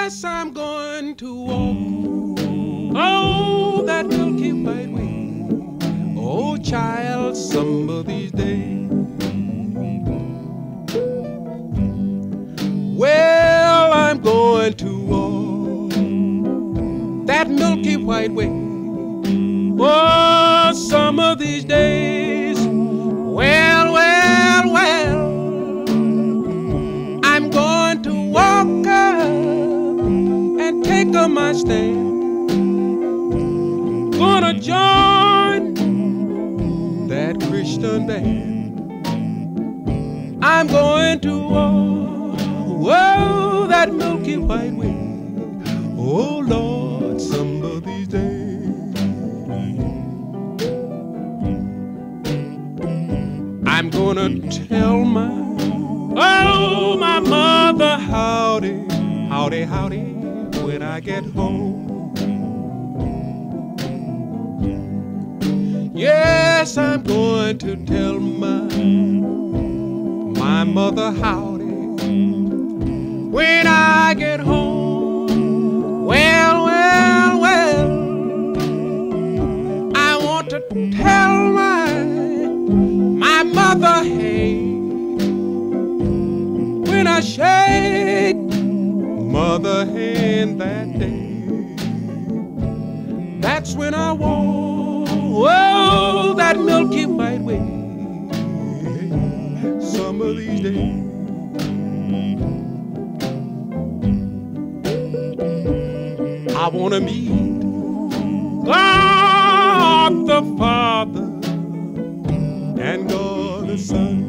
Yes, I'm going to walk, oh, that milky white way. Oh, child, some of these days. Well, I'm going to walk that milky white way. Oh, some of these days. Well, well, well, I'm going to walk up and take up my stand. Gonna join that Christian band. I'm going to walk, whoa, that milky white way. Oh, Lord, some of these days. I'm gonna tell my mother howdy, howdy, howdy when I get home. Yes, I'm going to tell my mother howdy when I get home. Well, well, well, I want to tell my mother, hey, when I shake mother hand that day, that's when I walk, oh, that milky white way. Some of these days. I want to meet God the Father and God the Son.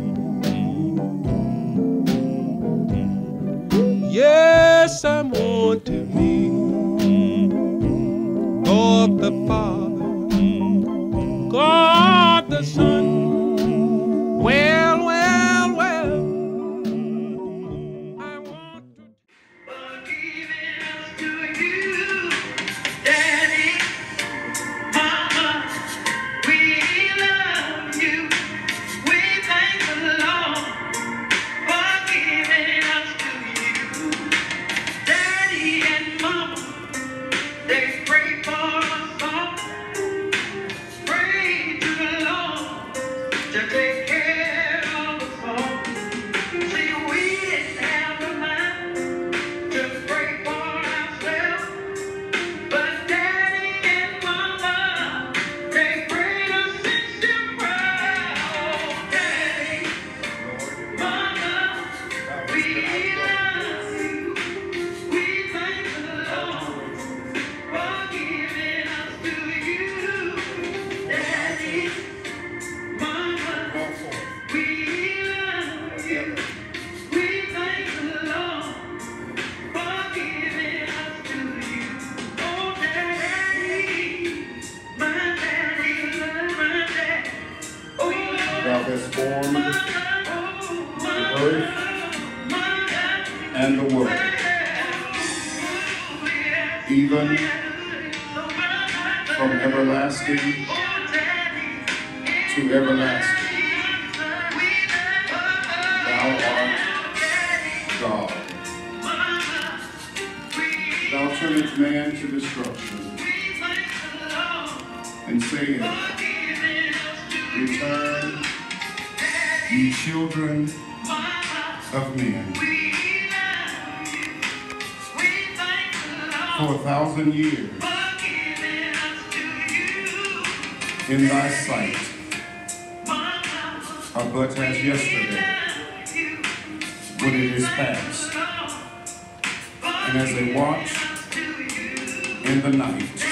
Yes, I want to meet God the Father, God the Son. Well, well, well, I want to. Forgiving us to you, Daddy, Mama, we love you. We thank the Lord for giving us to you. Daddy and Mama, they pray for us all. Pray to the Lord to take care of us all. See, we didn't have the mind to pray for ourselves, but Daddy and Mama, they prayed us sincere prayer. Oh, Daddy, Mama, we love you. We thank the Lord for giving us to you. Daddy, Mama, we love you. We thank the Lord for giving us to you. Oh, Daddy, my daddy, my daddy. Oh, Thou hast formed the earth and the world, even from everlasting to everlasting. Thou art God. Thou turnest man to destruction, and sayest, Return, ye children of men. For 1,000 years in thy sight are but as yesterday when it is past, and as they watch in the night.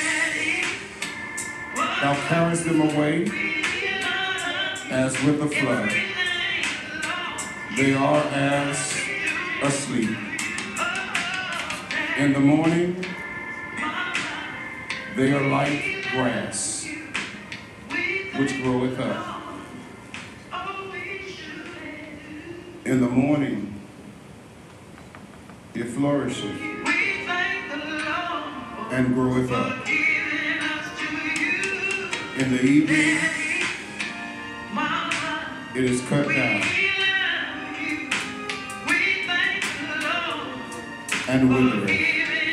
Thou carriest them away as with a flood. They are as asleep. In the morning, they are like grass, which groweth up. In the morning, it flourisheth and groweth up. In the evening, it is cut down and withereth.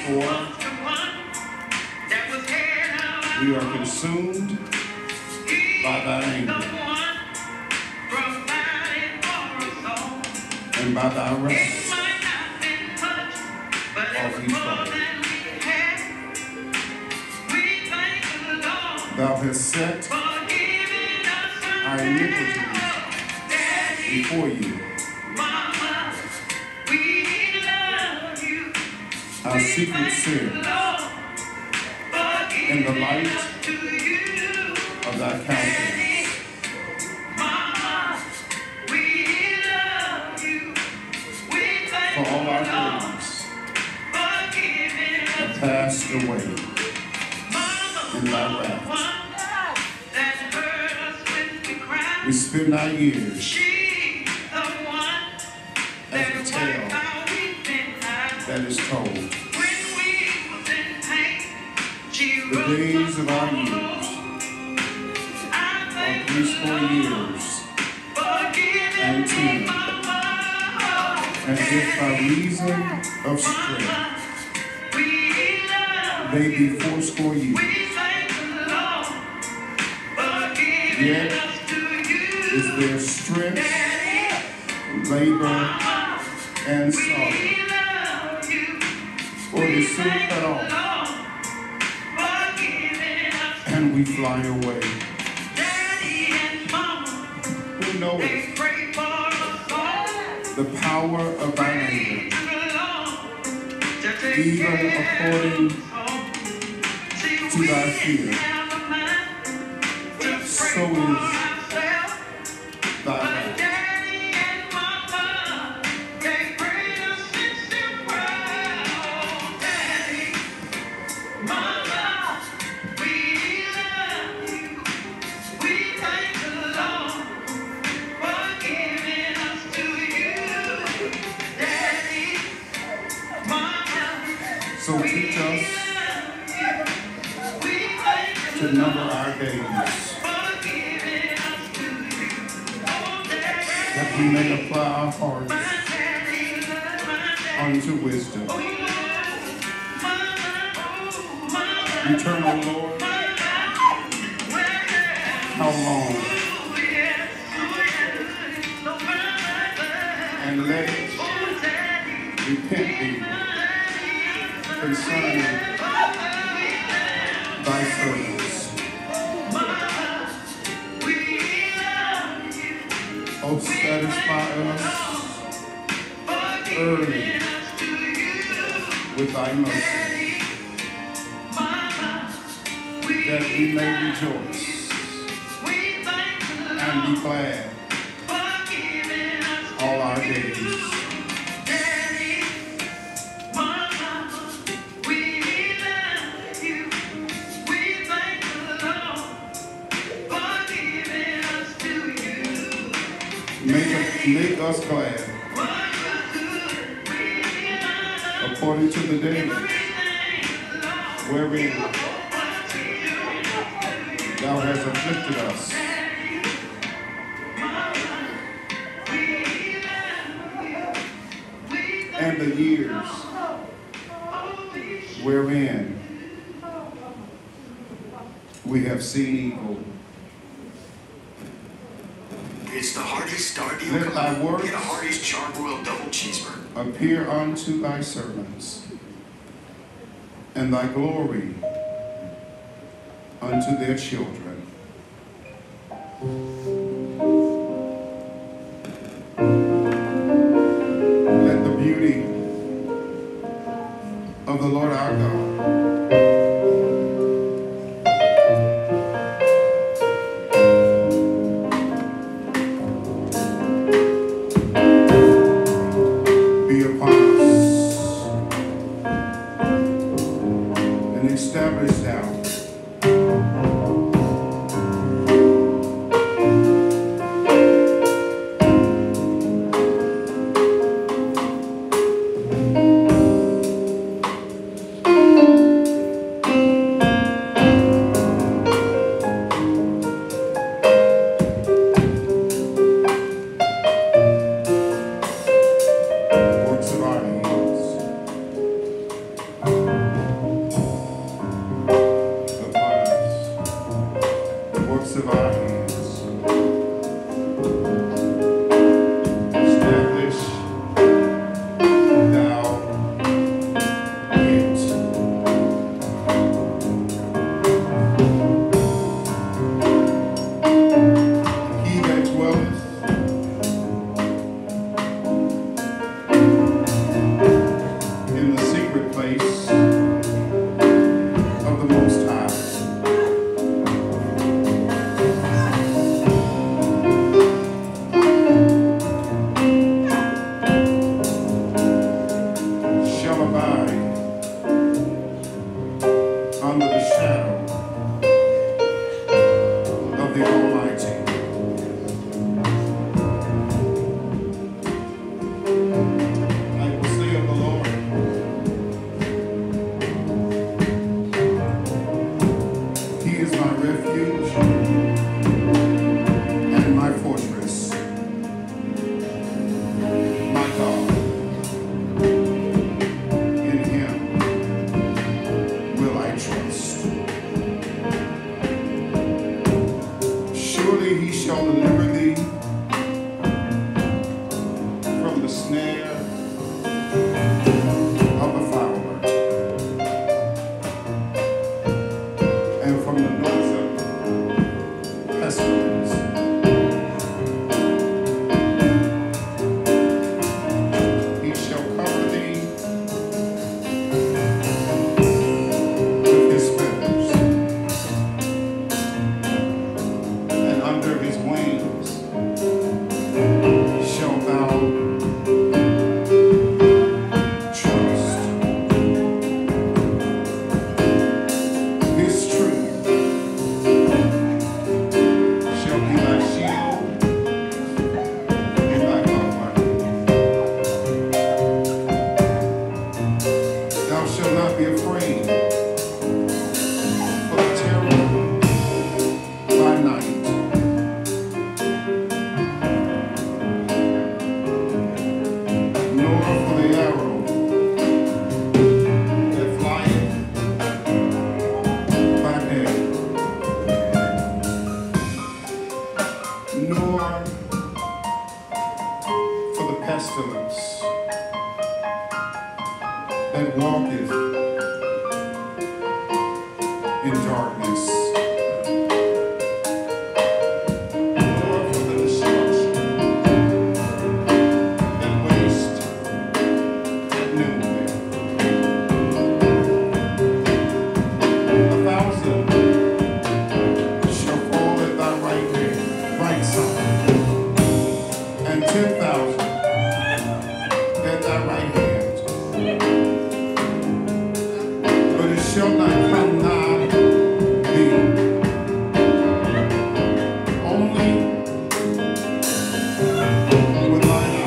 4, we are consumed by thy anger and by thy wrath of each trouble. Thou hast set our iniquities before you. Our secret sin in the light of thy countenance. For all our days have passed away in thy wrath. We spend our years as the tale that is told. The days of our years are 80 years and 10, and if by reason of strength they be 80 years, yet is their strength, labor, and sorrow, for it is soon cut off, and we fly away. Who knoweth the power of thy neighbor, even according to thy fear, so is thy wrath. So teach us to number our days, that we may apply our hearts unto wisdom. Eternal Lord, how long? And let it repent thee concerning thy servants. Oh, satisfy us early with thy mercy, that we may rejoice and be glad all our days. Make us glad according to the day wherein thou hast afflicted us. And the years wherein we have seen evil. It's the Hardee's Star Deal. Let thy works Get a Hardee's Charbroiled Double Cheeseburger. appear unto thy servants, and thy glory unto their children. Let the beauty of the Lord our God be upon us and establish thou pestilence that walketh in darkness, nor for the destruction and waste at noonday. 1,000 shall fall at thy right side, and 10,000 at thy right hand, but it shall not come nigh thee. Only with thine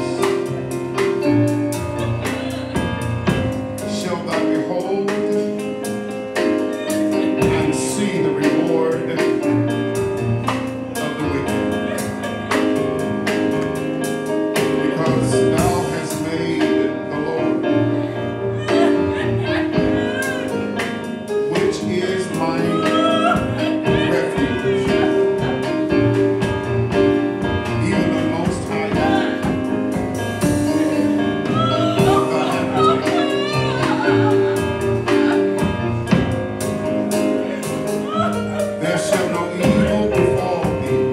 eyes shalt thou behold and see the reward of the wicked, because thou hast made the Lord, which is my refuge, even the Most High God, thy habitation. There shall no evil befall thee,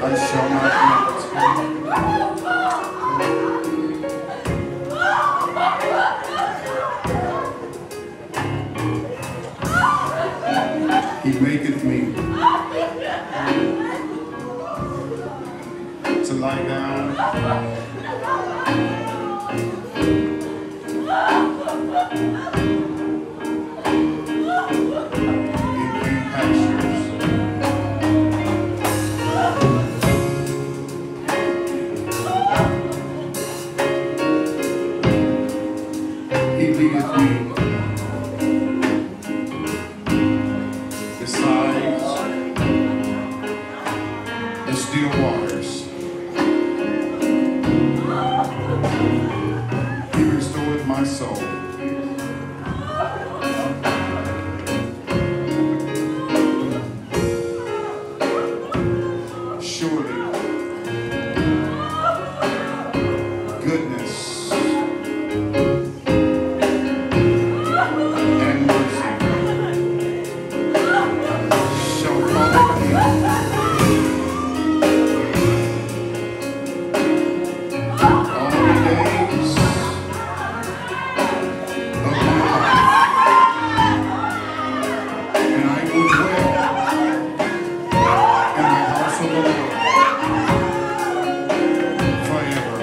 I shall not melt. He maketh me to lie down in green pastures. He leadeth me beside the still waters. He restored my soul. Surely, goodness and mercy shall follow me all the days of my life, and I will dwell in the house of the Lord forever.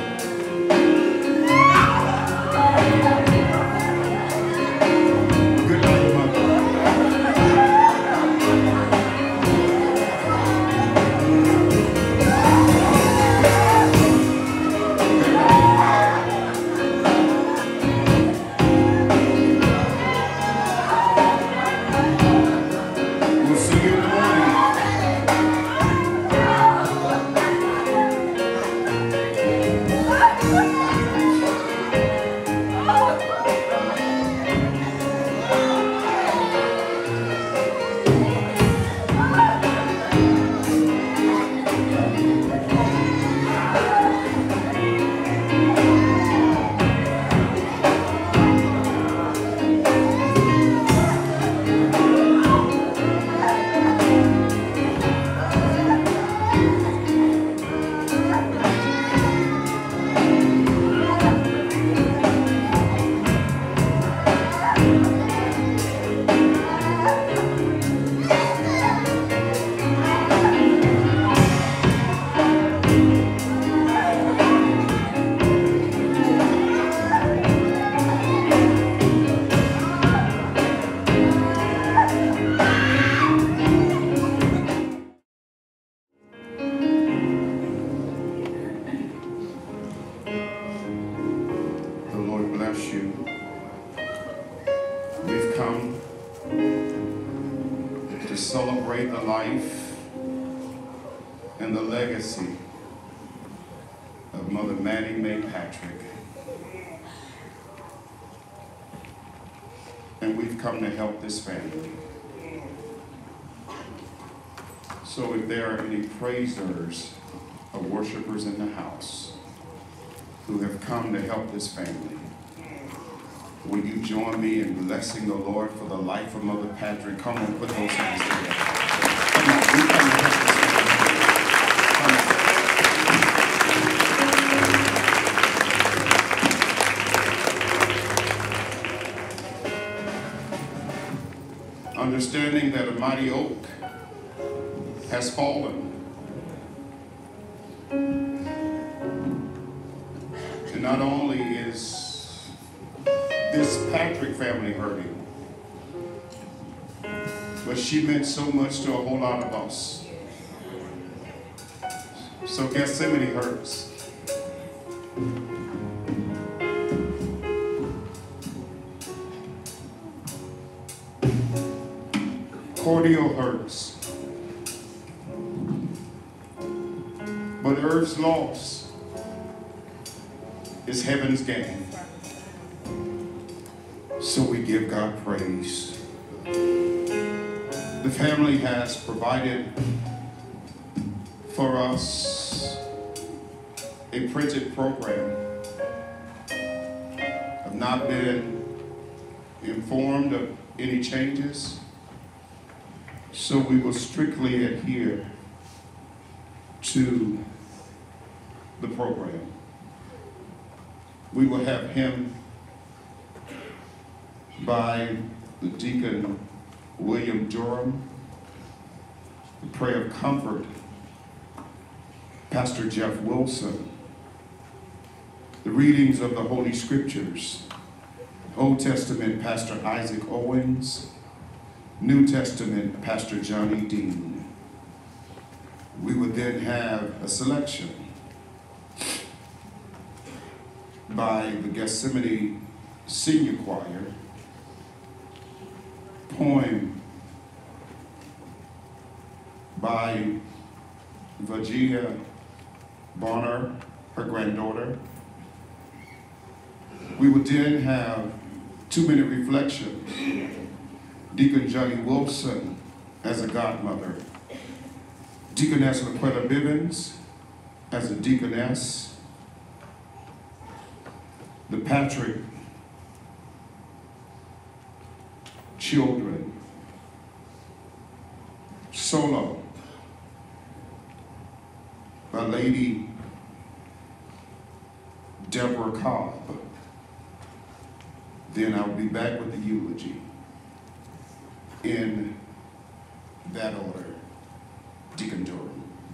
Good night, Mother. We'll see you in the morning. The Lord bless you. We've come to celebrate the life and the legacy of Mother Mattie May Patrick. And we've come to help this family. So if there are any praisers or worshipers in the house who have come to help this family, will you join me in blessing the Lord for the life of Mother Patrick? Come on, put those hands together. Come on, we come to help this family. Come on. Understanding that a mighty oak has fallen. And not only is this Patrick family hurting, but she meant so much to a whole lot of us. So Gethsemane hurts. Cordele hurts. But earth's loss is heaven's gain. So we give God praise. The family has provided for us a printed program. I've not been informed of any changes, so we will strictly adhere to the program. We will have him by the Deacon William Durham, the prayer of comfort, Pastor Jeff Wilson, the readings of the Holy Scriptures, Old Testament, Pastor Isaac Owens, New Testament, Pastor Johnny Dean. We would then have a selection by the Gethsemane Senior Choir, poem by Virginia Bonner, her granddaughter. We would then have 2-minute reflection. Deacon Johnny Wilson as a godmother. Deaconess Laquetta Bivens as a deaconess. The Patrick children. Solo by Lady Deborah Cobb. Then I'll be back with the eulogy. In that order, Deacon Durham.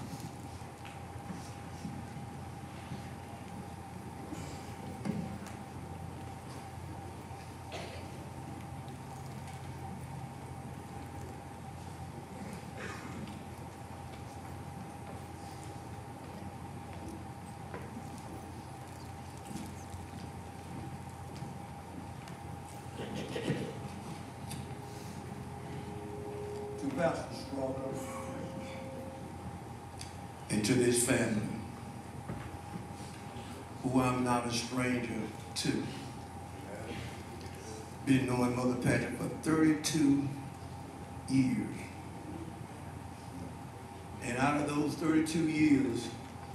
Pastor Strawder, and to this family, who I'm not a stranger to. Been knowing Mother Patrick for 32 years. And out of those 32 years,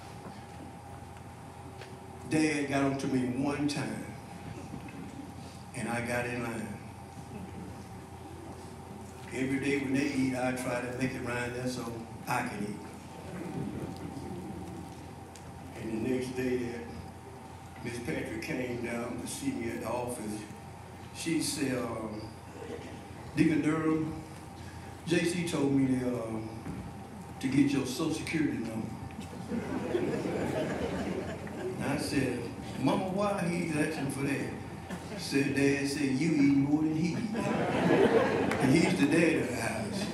Dad got on to me one time, and I got in line. Every day when they eat, I try to make it around there so I can eat. And the next day that Miss Patrick came down to see me at the office, she said, Deacon Durham, JC told me to get your Social Security number. And I said, Mama, why he's asking for that? Said, Dad said, you eat more than he eats. And he's the dad of the house.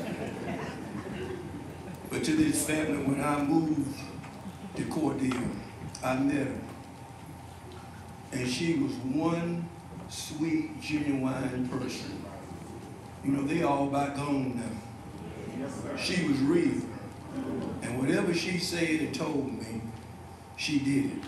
But to this family, when I moved to Cordele, I met her. And she was one sweet, genuine person. You know, they all back home now. Yes, she was real. And whatever she said and told me, she did it.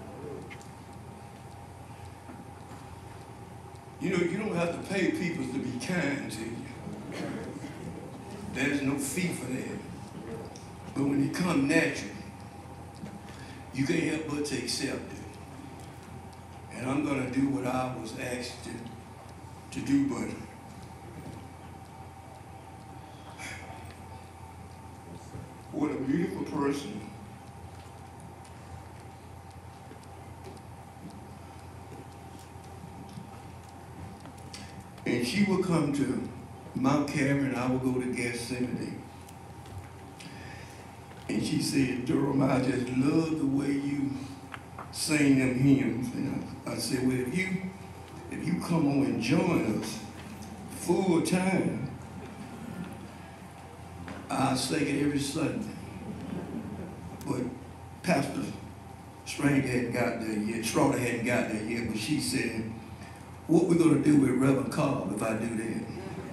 You know, you don't have to pay people to be kind to you. There's no fee for that. But when it comes natural, you can't help but to accept it. And I'm going to do what I was asked to do, but what a beautiful person. And she would come to Mount Carmel, and I would go to Gethsemane. And she said, Durham, I just love the way you sing them hymns. And I said, well, if you come on and join us full time, I sing it every Sunday. But Pastor Strawder hadn't got there yet, but she said, what we're going to do with Reverend Cobb if I do that?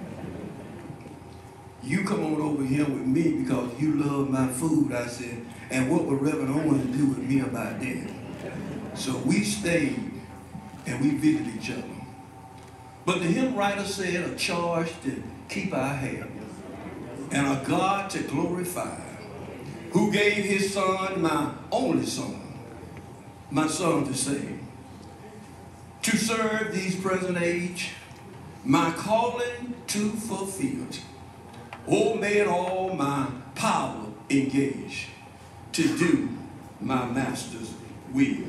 You come on over here with me because you love my food, I said, and what would Reverend Owens do with me about that? So we stayed and we visited each other. But the hymn writer said a charge to keep our hair and a God to glorify, who gave his son, my only son, my son to save. To serve these present age, my calling to fulfill. Oh, may it all my power engage. to do my master's will.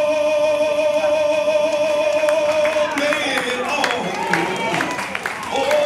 Oh,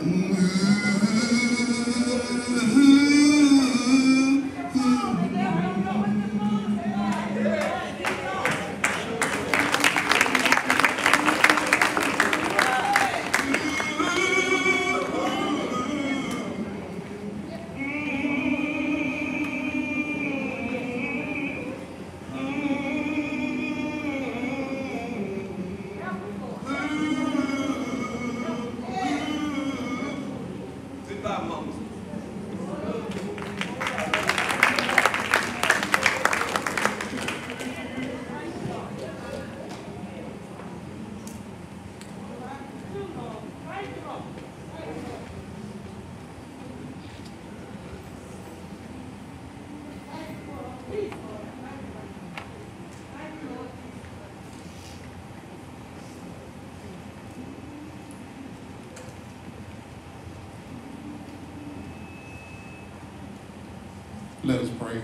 Let us pray.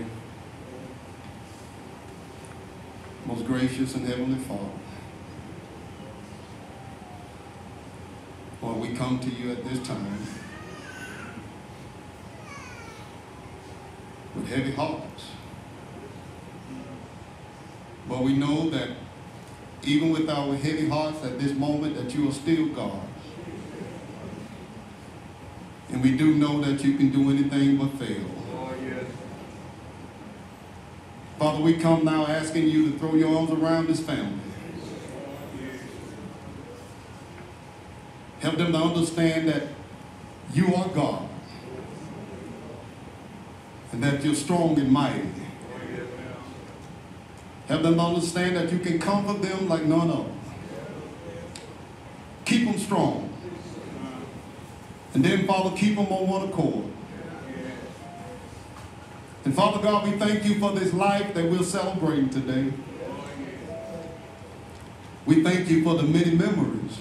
Most gracious and heavenly Father, Lord, we come to you at this time with heavy hearts. But we know that even with our heavy hearts at this moment, that you are still God. And we do know that you can do anything but fail. Father, we come now asking you to throw your arms around this family. Help them to understand that you are God and that you're strong and mighty. Help them to understand that you can comfort them like none other. Keep them strong. And then, Father, keep them on one accord. And Father God, we thank you for this life that we're celebrating today. We thank you for the many memories.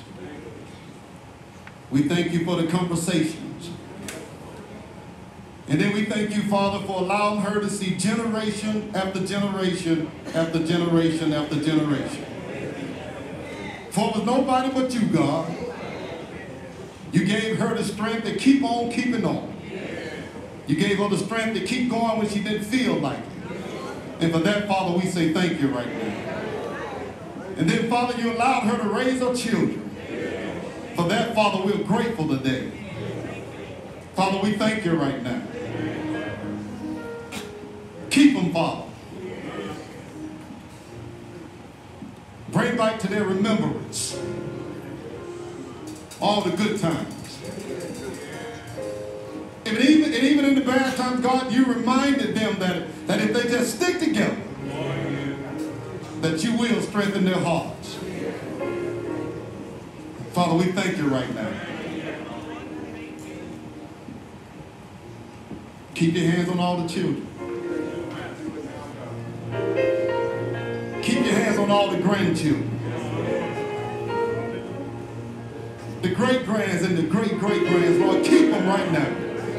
We thank you for the conversations. And then we thank you, Father, for allowing her to see generation after generation after generation after generation. For it was nobody but you, God. You gave her the strength to keep on keeping on. You gave her the strength to keep going when she didn't feel like it. And for that, Father, we say thank you right now. And then, Father, you allowed her to raise her children. For that, Father, we're grateful today. Father, we thank you right now. Keep them, Father. Bring back to their remembrance all the good times. And even in the bad times, God, you reminded them that if they just stick together, that you will strengthen their hearts. Father, we thank you right now. Keep your hands on all the children. Keep your hands on all the grandchildren. The great-grands and the great-great-grands, Lord, keep them right now.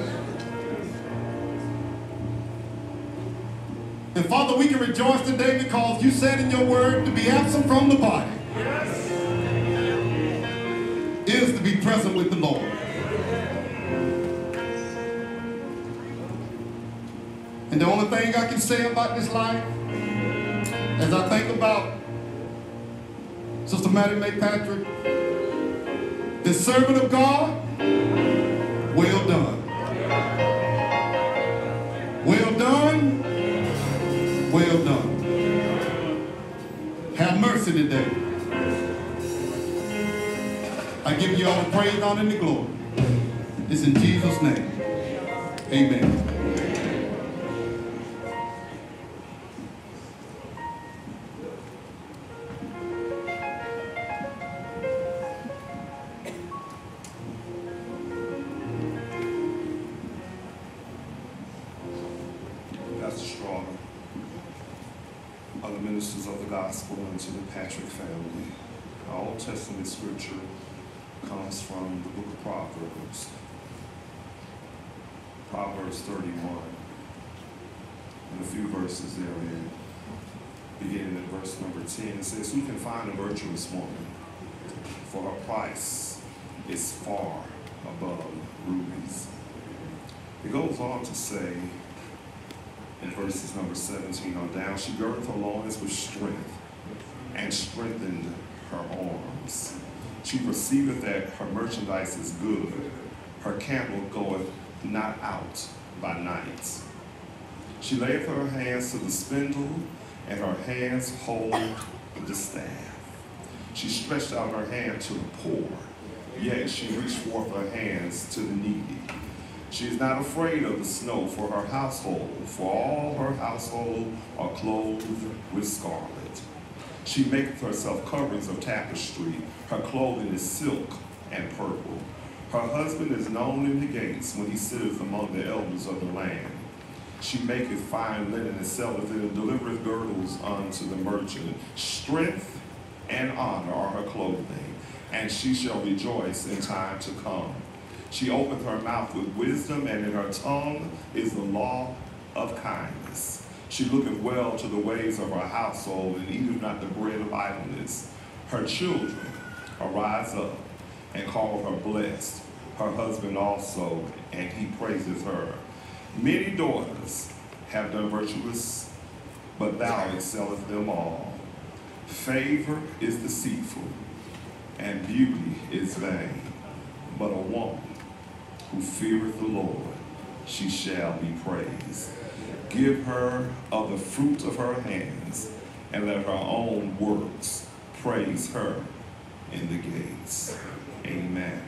And Father, we can rejoice today because you said in your word to be absent from the body is to be present with the Lord. And the only thing I can say about this life, as I think about Sister Mattie Patrick, the servant of God, well done. Well done. Well done. Have mercy today. I give you all the praise, honor, and the glory. It's in Jesus' name. Amen. Pastor Strawder, other ministers of the gospel, and to the Patrick family. Our Old Testament scripture comes from the book of Proverbs, Proverbs 31, and a few verses therein. Beginning at verse number 10, it says, "Who can find a virtuous woman? For her price is far above rubies. It goes on to say, in verses number 17 on down, she girded her loins with strength and strengthened her arms. She perceiveth that her merchandise is good. Her candle goeth not out by night. She layeth her hands to the spindle, and her hands hold the staff. She stretched out her hand to the poor, yea, she reached forth her hands to the needy. She is not afraid of the snow for her household, for all her household are clothed with scarlet. She maketh herself coverings of tapestry. Her clothing is silk and purple. Her husband is known in the gates when he sitteth among the elders of the land. She maketh fine linen and selleth it, and delivereth girdles unto the merchant. Strength and honor are her clothing, and she shall rejoice in time to come. She openeth her mouth with wisdom, and in her tongue is the law of kindness. She looketh well to the ways of her household, and eateth not the bread of idleness. Her children arise up and call her blessed, her husband also, and he praises her. Many daughters have done virtuous, but thou excellest them all. Favor is deceitful, and beauty is vain, but a woman who feareth the Lord, she shall be praised. Give her of the fruit of her hands, and let her own works praise her in the gates. Amen.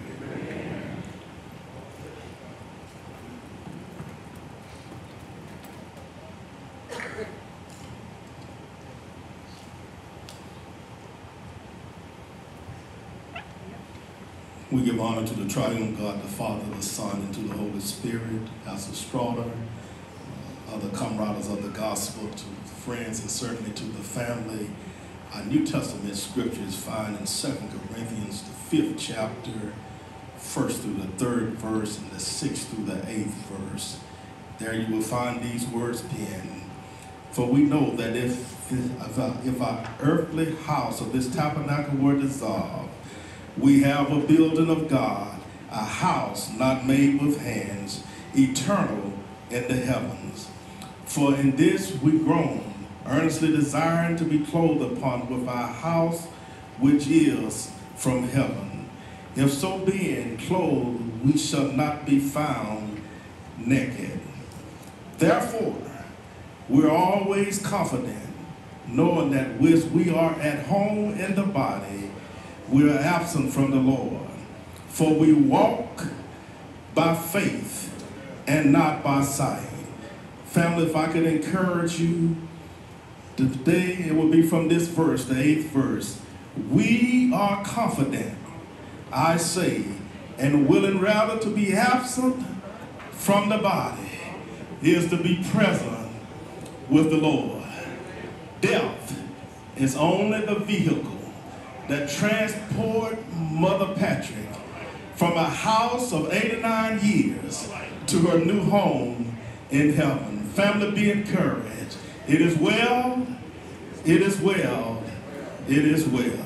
We give honor to the triune God, the Father, the Son, and to the Holy Spirit, Pastor Strawder, other comrades of the gospel, to friends, and certainly to the family. Our New Testament scripture is found in 2 Corinthians, the 5th chapter, 1st through the 3rd verse, and the 6th through the 8th verse. There you will find these words penned. For we know that if our earthly house of this tabernacle were dissolved, we have a building of God, a house not made with hands, eternal in the heavens. For in this we groan, earnestly desiring to be clothed upon with our house which is from heaven. If so being clothed, we shall not be found naked. Therefore, we're always confident, knowing that whilst we are at home in the body, we are absent from the Lord. For we walk by faith and not by sight. Family, if I could encourage you today, it will be from this verse, the 8th verse. We are confident, I say, and willing rather to be absent from the body is to be present with the Lord. Death is only the vehicle that transport Mother Patrick from a house of 89 years to her new home in heaven. Family, be encouraged. It is well, it is well, it is well.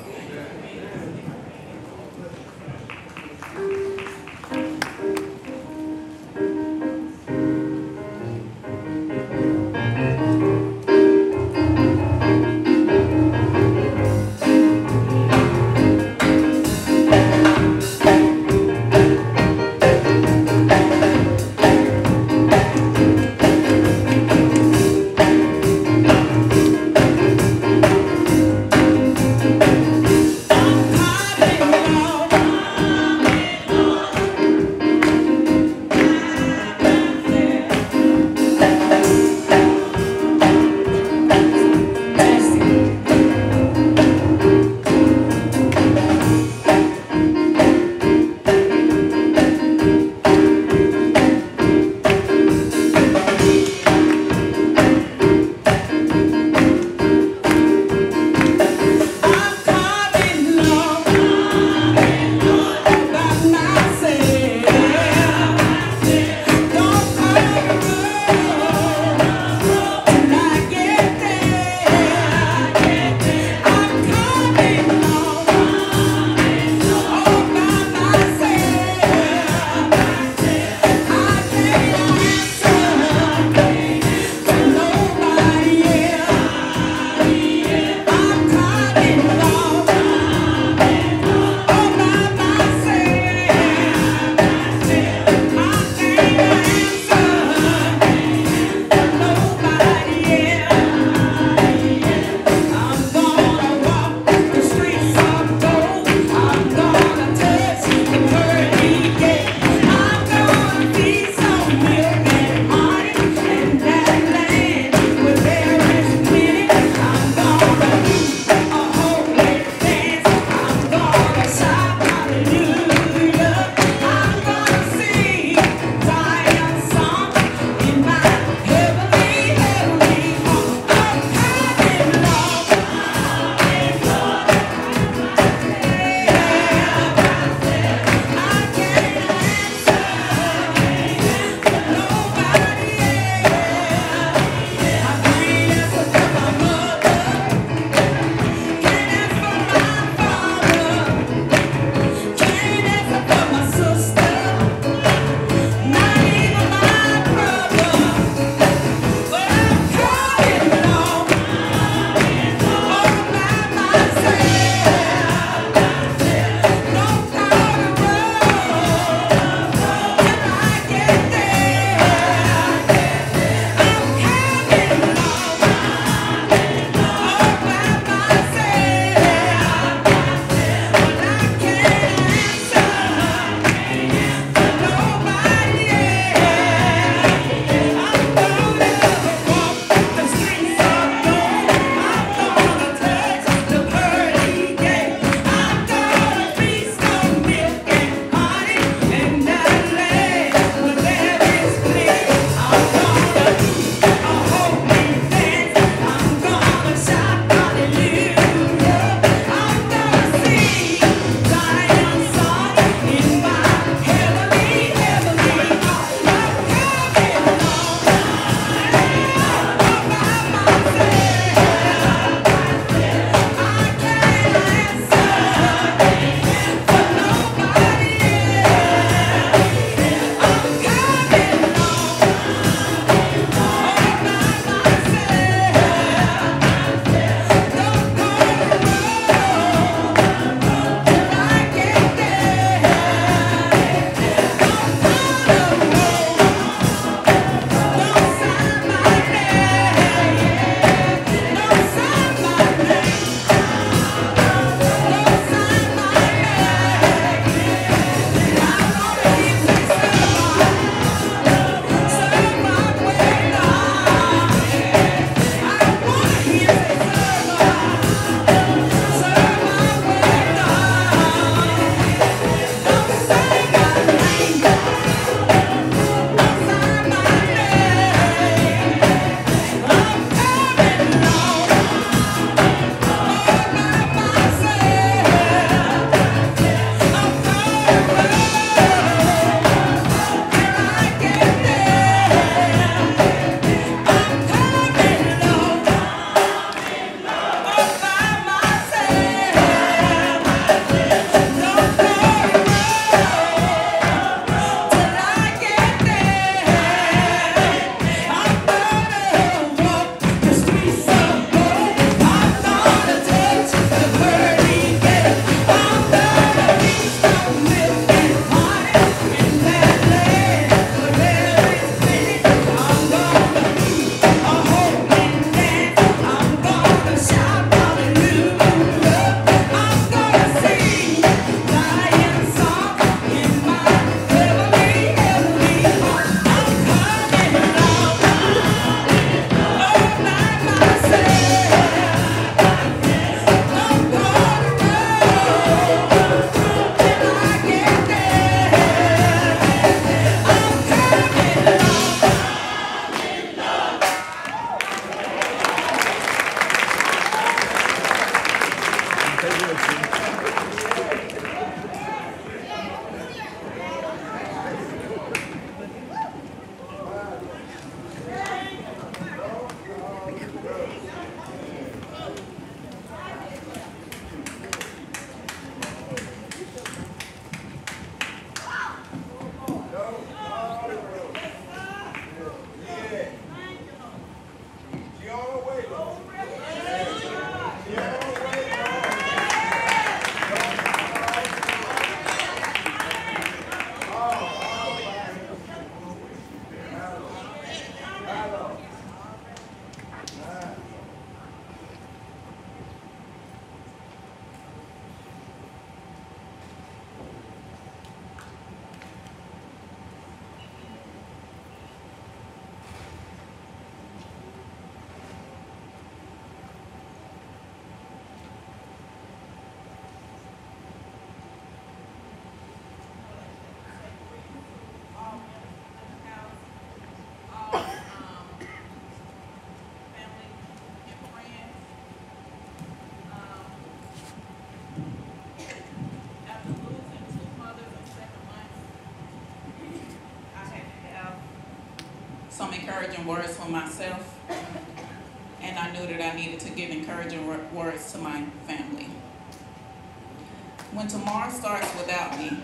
some encouraging words for myself, and I knew that I needed to give encouraging words to my family. When tomorrow starts without me,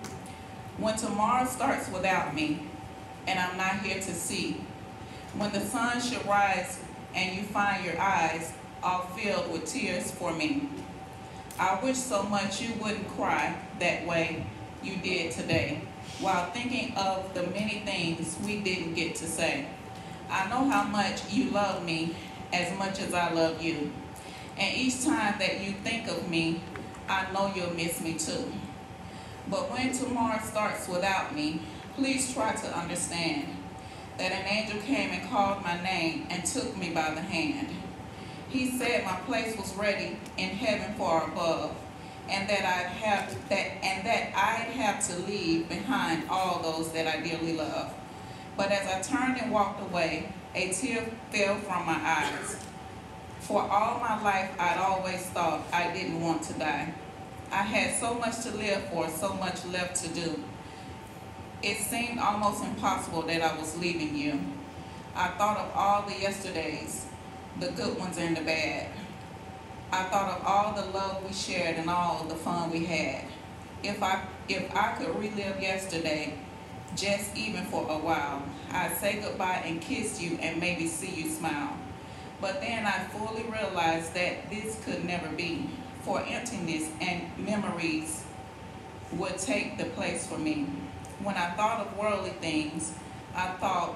and I'm not here to see, when the sun should rise and you find your eyes all filled with tears for me, I wish so much you wouldn't cry that way you did today, while thinking of the many things we didn't get to say. I know how much you love me as much as I love you. And each time that you think of me, I know you'll miss me too. But when tomorrow starts without me, please try to understand that an angel came and called my name and took me by the hand. He said my place was ready in heaven far above, and that I'd have to leave behind all those that I dearly love. But as I turned and walked away, a tear fell from my eyes. For all my life, I'd always thought I didn't want to die. I had so much to live for, so much left to do. It seemed almost impossible that I was leaving you. I thought of all the yesterdays, the good ones and the bad. I thought of all the love we shared and all the fun we had. If I could relive yesterday, just even for a while, I'd say goodbye and kiss you and maybe see you smile. But then I fully realized that this could never be, for emptiness and memories would take the place for me. When I thought of worldly things, I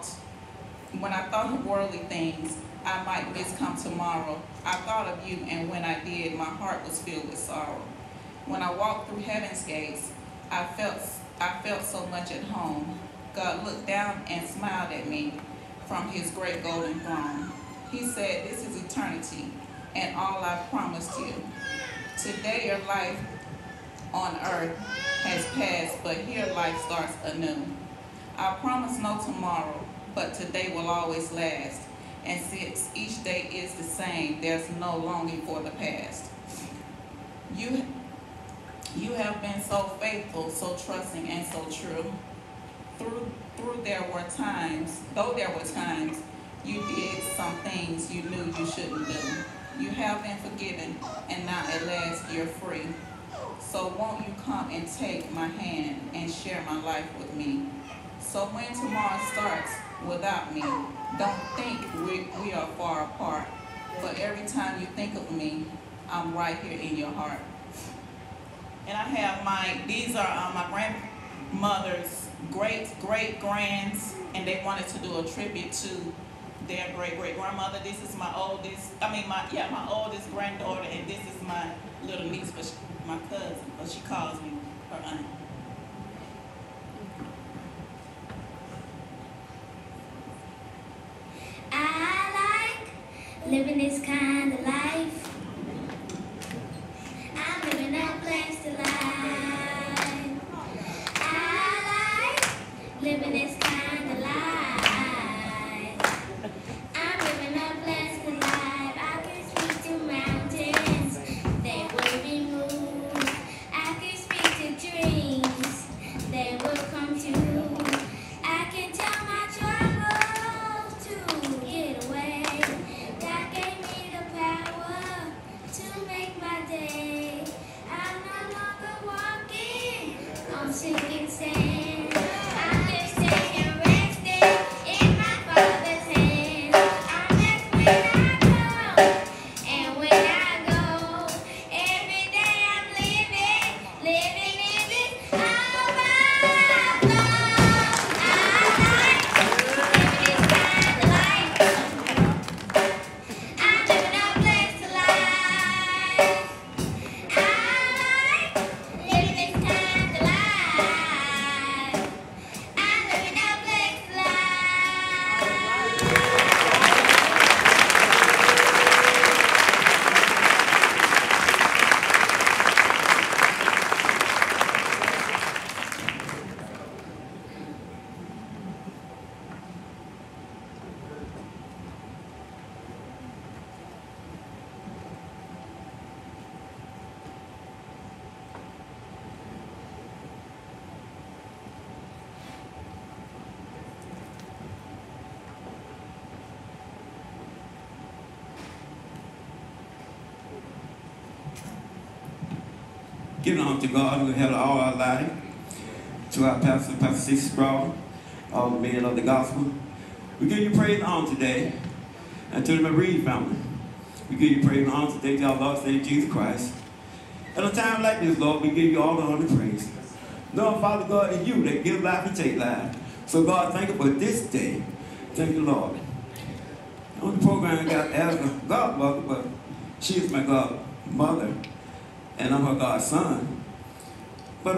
might miss come tomorrow. I thought of you, and when I did, my heart was filled with sorrow. When I walked through heaven's gates, I felt so much at home. God looked down and smiled at me from his great golden throne. He said, this is eternity, and all I promised you. Today your life on earth has passed, but here life starts anew. I promise no tomorrow, but today will always last. And since each day is the same, there's no longing for the past. You have been so faithful, so trusting, and so true. Though there were times, you did some things you knew you shouldn't do. You have been forgiven, and now at last you're free. So won't you come and take my hand and share my life with me? So when tomorrow starts without me, don't think we are far apart. But every time you think of me, I'm right here in your heart. And I have these are my grandmother's great-great-grands, and they wanted to do a tribute to their great-great-grandmother. This is my oldest granddaughter, and this is my little niece, my cousin, but she calls me her aunt. I like living this kind of life. I'm living a blessed life. I like living this kind of life. I'm living a blessed life. I can speak to mountains, they will be moved. I can speak to dreams, they will come true. I can tell my troubles to get away. God gave me the power to make my day. I'm no longer walking on sinking sand. I can stay give on to God who held all our life, to our pastor, Pastor Cecil Strawder, all the men of the gospel. We give you praise and honor today, and to the Revered family. We give you praise and honor today to our Lord and Savior Jesus Christ. At a time like this, Lord, we give you all the honor and praise. Lord, Father God, it's you that give life and take life. So God, thank you for this day. Thank you, Lord. On the program, I got as a godmother, but she is my godmother, and I'm her godson. But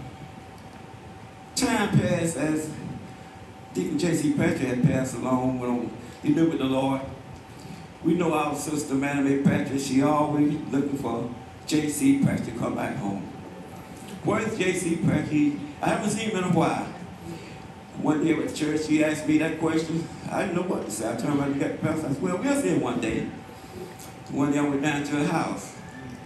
time passed as Deacon J.C. Patrick had passed along when he lived with the Lord. We know our sister, Mattie Patrick, she always looking for J.C. Patrick to come back home. Where's J.C. Patrick? I haven't seen him in a while. One day at church, she asked me that question. I didn't know what to say. I turned around and got the pastor. I said, well, we'll see him one day. One day I went down to her house.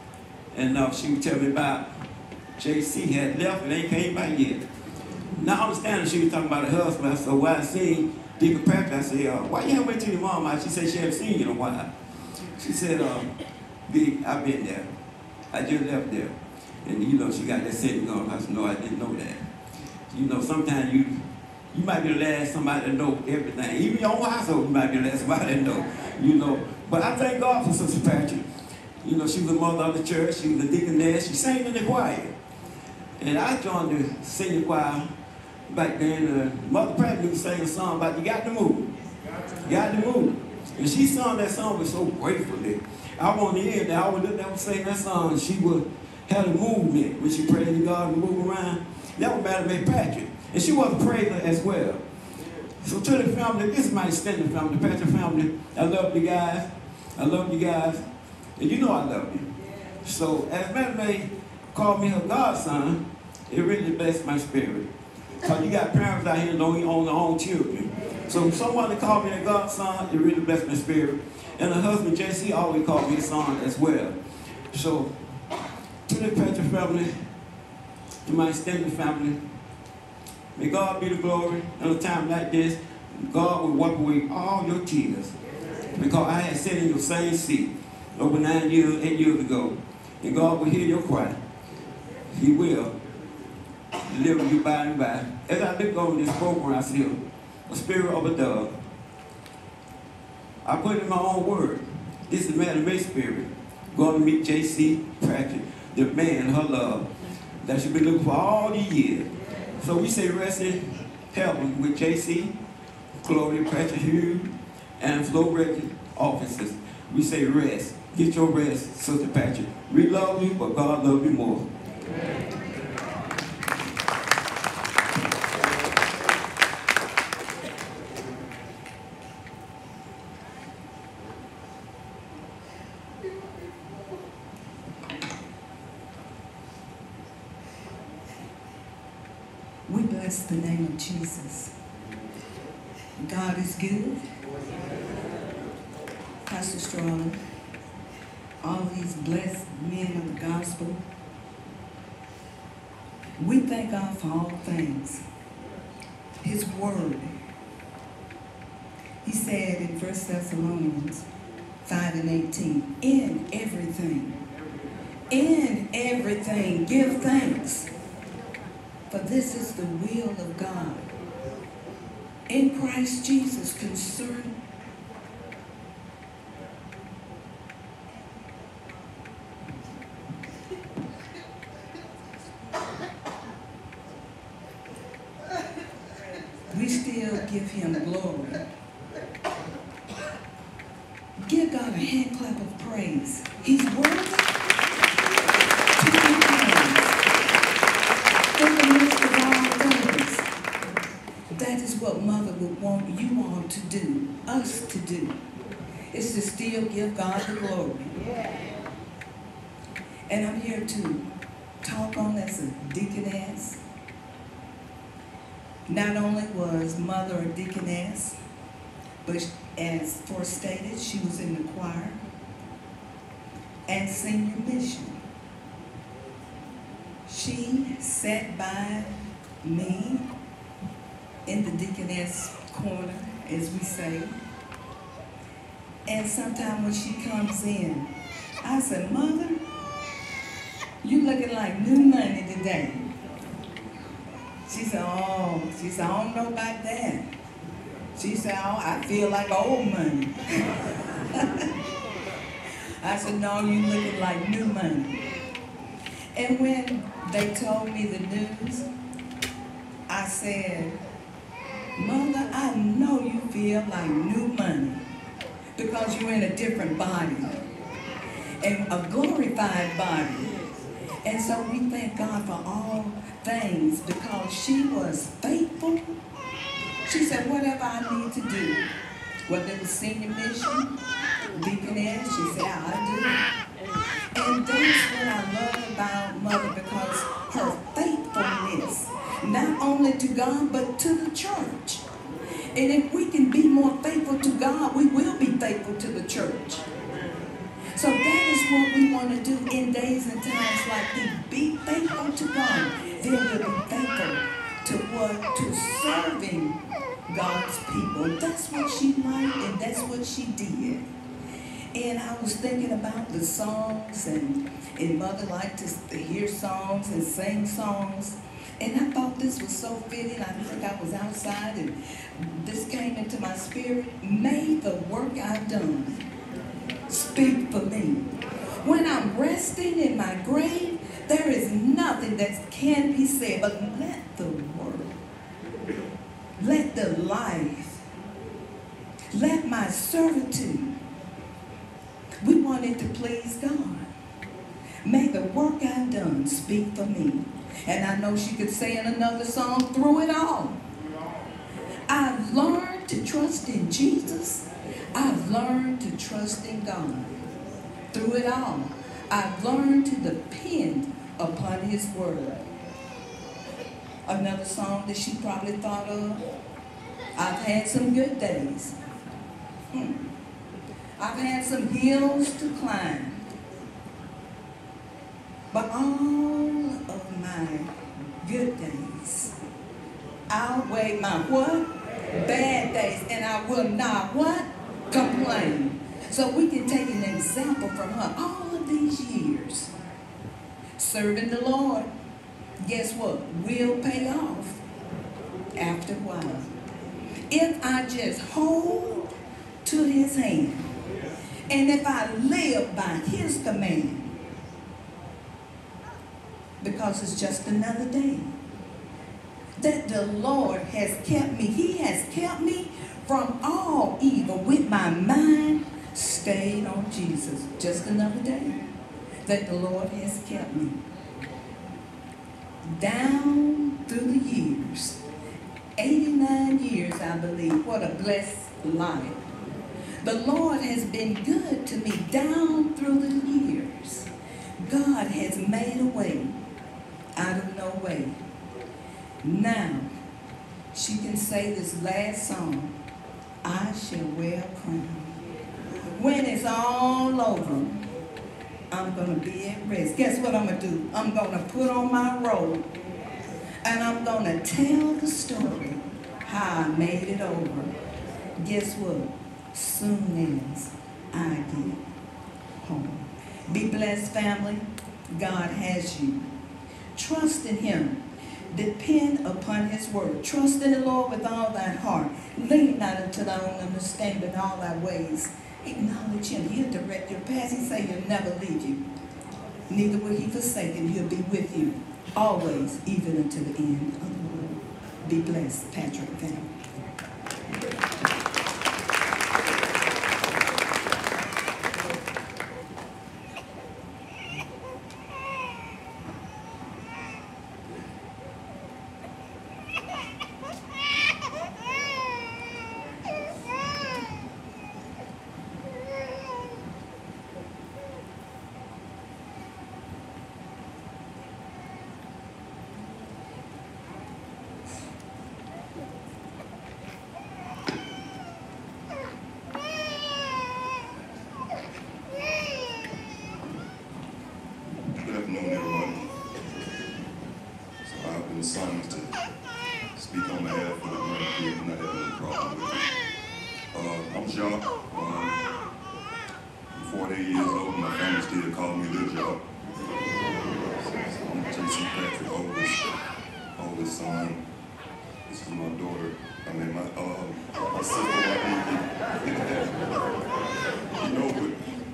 And she was telling me about J.C. had left and ain't came back yet. Now I understand that she was talking about her husband. So when I seen Deacon Patrick, I said, why you haven't went to your mom out? She said she hadn't seen you in a while. She said, Big, I've been there. I just left there. And you know, she got that sitting going. I said, no, I didn't know that. You know, sometimes you might be the last somebody to know everything. Even your own household, you might be the last somebody to know. You know. But I thank God for Sister Patrick. You know, she was a mother of the church. She was a deaconess. She sang in the choir. And I joined the singing choir back then. Mother Patrick sang a song about you got to move. You got to move. And she sung that song with so gratefully. I want to hear that. I would look down sing that song, and she would have a movement when she prayed to God and move around. That was Mattie Patrick. And she was a praiser as well. So to the family, this is my extended family, the Patrick family. I love you guys. I love you guys. And you know I love you. So as Mattie called me her godson, it really blessed my spirit. Because you got parents out here that don't own their own children. So someone that called me a godson, it really blessed my spirit. And her husband, J.C., always called me a son as well. So to the Patrick family, to my extended family, may God be the glory. At a time like this, God will wipe away all your tears. Because I had sat in your same seat over 8 years ago. And God will hear your cry. He will deliver you by and by. As I look over this program, I see a spirit of a dove. I put in my own word. This is Mattie spirit. Going to meet J.C. Patrick, the man, her love, that she's been looking for all these years. So we say rest in heaven with J.C., Gloria Patrick Hughes, and Flo Reggie officers. We say rest. Get your rest, Sister Patrick. We love you, but God loves you more. Amen. We bless the name of Jesus. God is good. Pastor Strawder, all these blessed men of the gospel, we thank God for all things. His word. He said in 1 Thessalonians 5:18, in everything, give thanks. For this is the will of God in Christ Jesus concerning we still give him glory. Give God a hand clap of praise. He's worthy to be praised. In the midst of all things, that is what Mother would want you all to do, us to do, is to still give God the glory. And I'm here to talk on as a deaconess. Not only was Mother a deaconess, but as forestated, she was in the choir and senior mission. She sat by me in the deaconess corner, as we say. And sometimes when she comes in, I said, Mother, you looking like new money today. She said, I don't know about that. She said, oh, I feel like old money. I said, no, you looking like new money. And when they told me the news, I said, Mother, I know you feel like new money because you're in a different body, and a glorified body. And so we thank God for all things because she was faithful. She said, whatever I need to do, whether it was senior mission, deaconess, she said, I'll do it. And that's what I love about Mother, because her faithfulness, not only to God, but to the church. And if we can be more faithful to God, we will be faithful to the church. So that is what we want to do in days and times like these. Be faithful to God. Then we'll be faithful to serving God's people. That's what she liked, and that's what she did. And I was thinking about the songs, and Mother liked to hear songs and sing songs. And I thought this was so fitting. I think I was outside, and this came into my spirit. May the work I've done speak for me. When I'm resting in my grave, there is nothing that can be said, but let the word, let the life, let my servitude, we want it to please God. May the work I've done speak for me. And I know she could say in another song, through it all, I've learned to trust in Jesus. I've learned to trust in God. Through it all, I've learned to depend upon His word. Another song that she probably thought of, I've had some good days. I've had some hills to climb. But all of my good days outweigh my what? Bad days. And I will not what? Complain. So we can take an example from her. All of these years serving the Lord, guess what? Will pay off after a while. If I just hold to His hand, and if I live by His command, because it's just another day that the Lord has kept me. He has kept me from all evil with my mind stayed on Jesus. Just another day that the Lord has kept me. Down through the years, 89 years, I believe. What a blessed life. The Lord has been good to me down through the years. God has made a way out of no way. Now, she can say this last song, I shall wear a crown. When it's all over, I'm going to be at rest. Guess what I'm going to do? I'm going to put on my robe, and I'm going to tell the story how I made it over. Guess what? Soon as I get home. Be blessed, family. God has you. Trust in Him. Depend upon His word. Trust in the Lord with all thy heart. Lean not unto thy own understanding in all thy ways. Acknowledge Him. He'll direct your path. He say He'll never leave you. Neither will He forsake you. He'll be with you always, even unto the end of the world. Be blessed, Patrick family. oldest son. This is my daughter. I mean, my sister. You know, but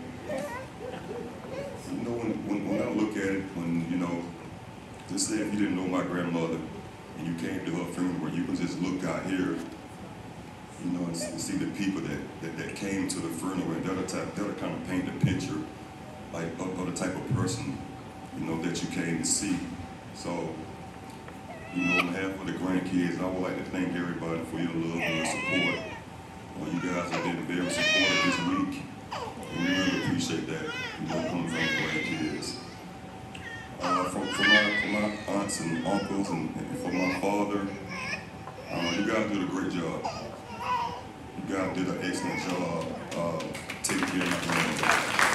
when I look at it, just say if you didn't know my grandmother and you came to her funeral, you can just look out here, and see the people that came to the funeral, and that'll kind of paint the picture, like of the type of person, that you came to see. So, on behalf of the grandkids, I would like to thank everybody for your love and your support. You guys have been very supportive this week, and we really appreciate that, coming from the grandkids. For my aunts and uncles and for my father, you guys did a great job. You guys did an excellent job taking care of my grandmother.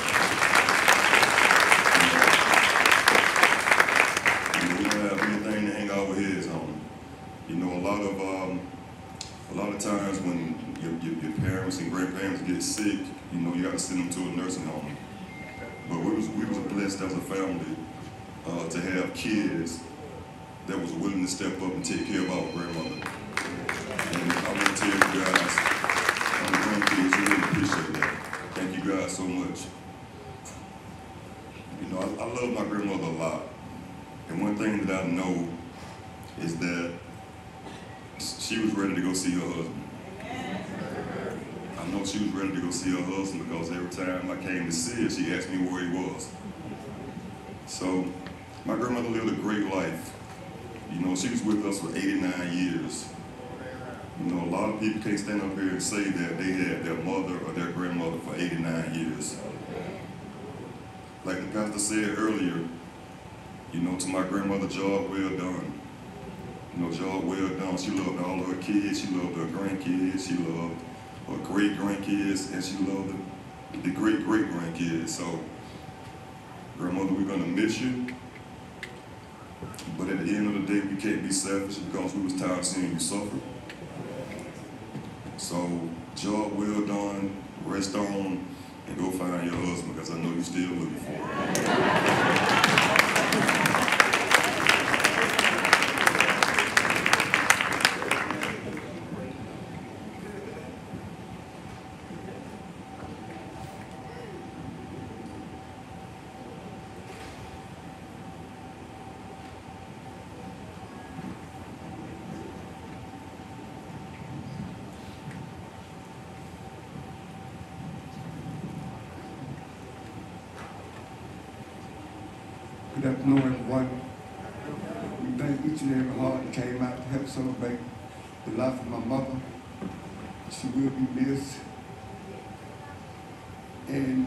We don't have anything to hang our heads on. A lot of times when your parents and grandparents get sick, you got to send them to a nursing home. But we was blessed as a family to have kids that was willing to step up and take care of our grandmother. And I want to tell you guys, the grandkids, we really appreciate that. Thank you guys so much. I love my grandmother a lot. And one thing that I know is that she was ready to go see her husband. I know she was ready to go see her husband because every time I came to see her, she asked me where he was. So, my grandmother lived a great life. She was with us for 89 years. A lot of people can't stand up here and say that they had their mother or their grandmother for 89 years. Like the pastor said earlier, to my grandmother, job well done. Job well done. She loved all her kids, she loved her grandkids, she loved her great-grandkids, and she loved the great-great-grandkids. So, grandmother, we're gonna miss you. But at the end of the day, we can't be selfish because we was tired of seeing you suffer. So, job well done, rest on, and go find your husband because I know you're still looking for him. Good afternoon, everyone. We thank each and every heart that came out to help celebrate the life of my mother. She will be missed. And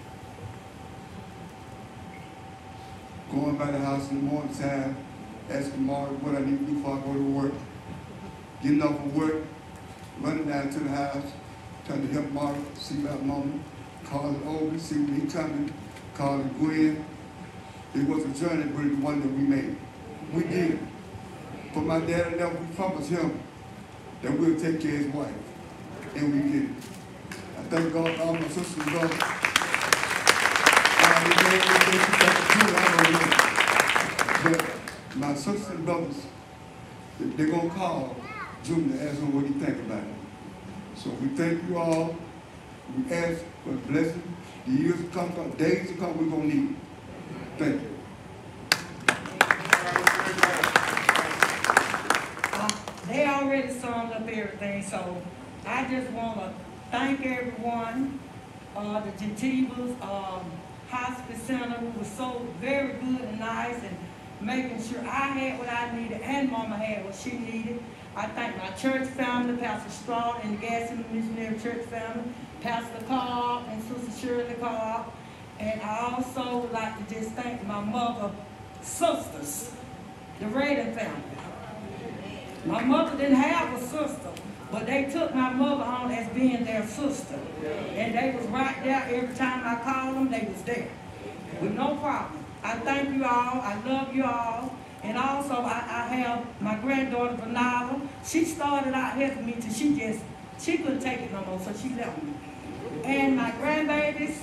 going by the house in the morning time, asking Margaret what I need to do before I go to work. Getting off of work, running down to the house, trying to help Margaret see about Mama, calling Obi, see when he coming, calling Gwen. It was a journey, but the one that we made. We did. But my dad never promised him that we'll take care of his wife. And we did. I thank God for all my sisters and brothers. But my sisters and brothers, they're going to call Junior and ask him what he think about it. So we thank you all. We ask for a blessing. The years to come, days to come, we're going to need it. Thank you. They already summed up everything, so I just want to thank everyone, the Gentivas, Hospice Center, who was so very good and nice and making sure I had what I needed and Mama had what she needed. I thank my church family, Pastor Strawder and the Gaston Missionary Church family, Pastor Carl and Sister Shirley Carl. And I also would like to just thank my mother's sisters, the Revered family. My mother didn't have a sister, but they took my mother on as being their sister. And they was right there every time I called them, they was there with no problem. I thank you all, I love you all. And also I have my granddaughter, Vanilla. She started out helping me till she couldn't take it no more, so she left me. And my grandbabies,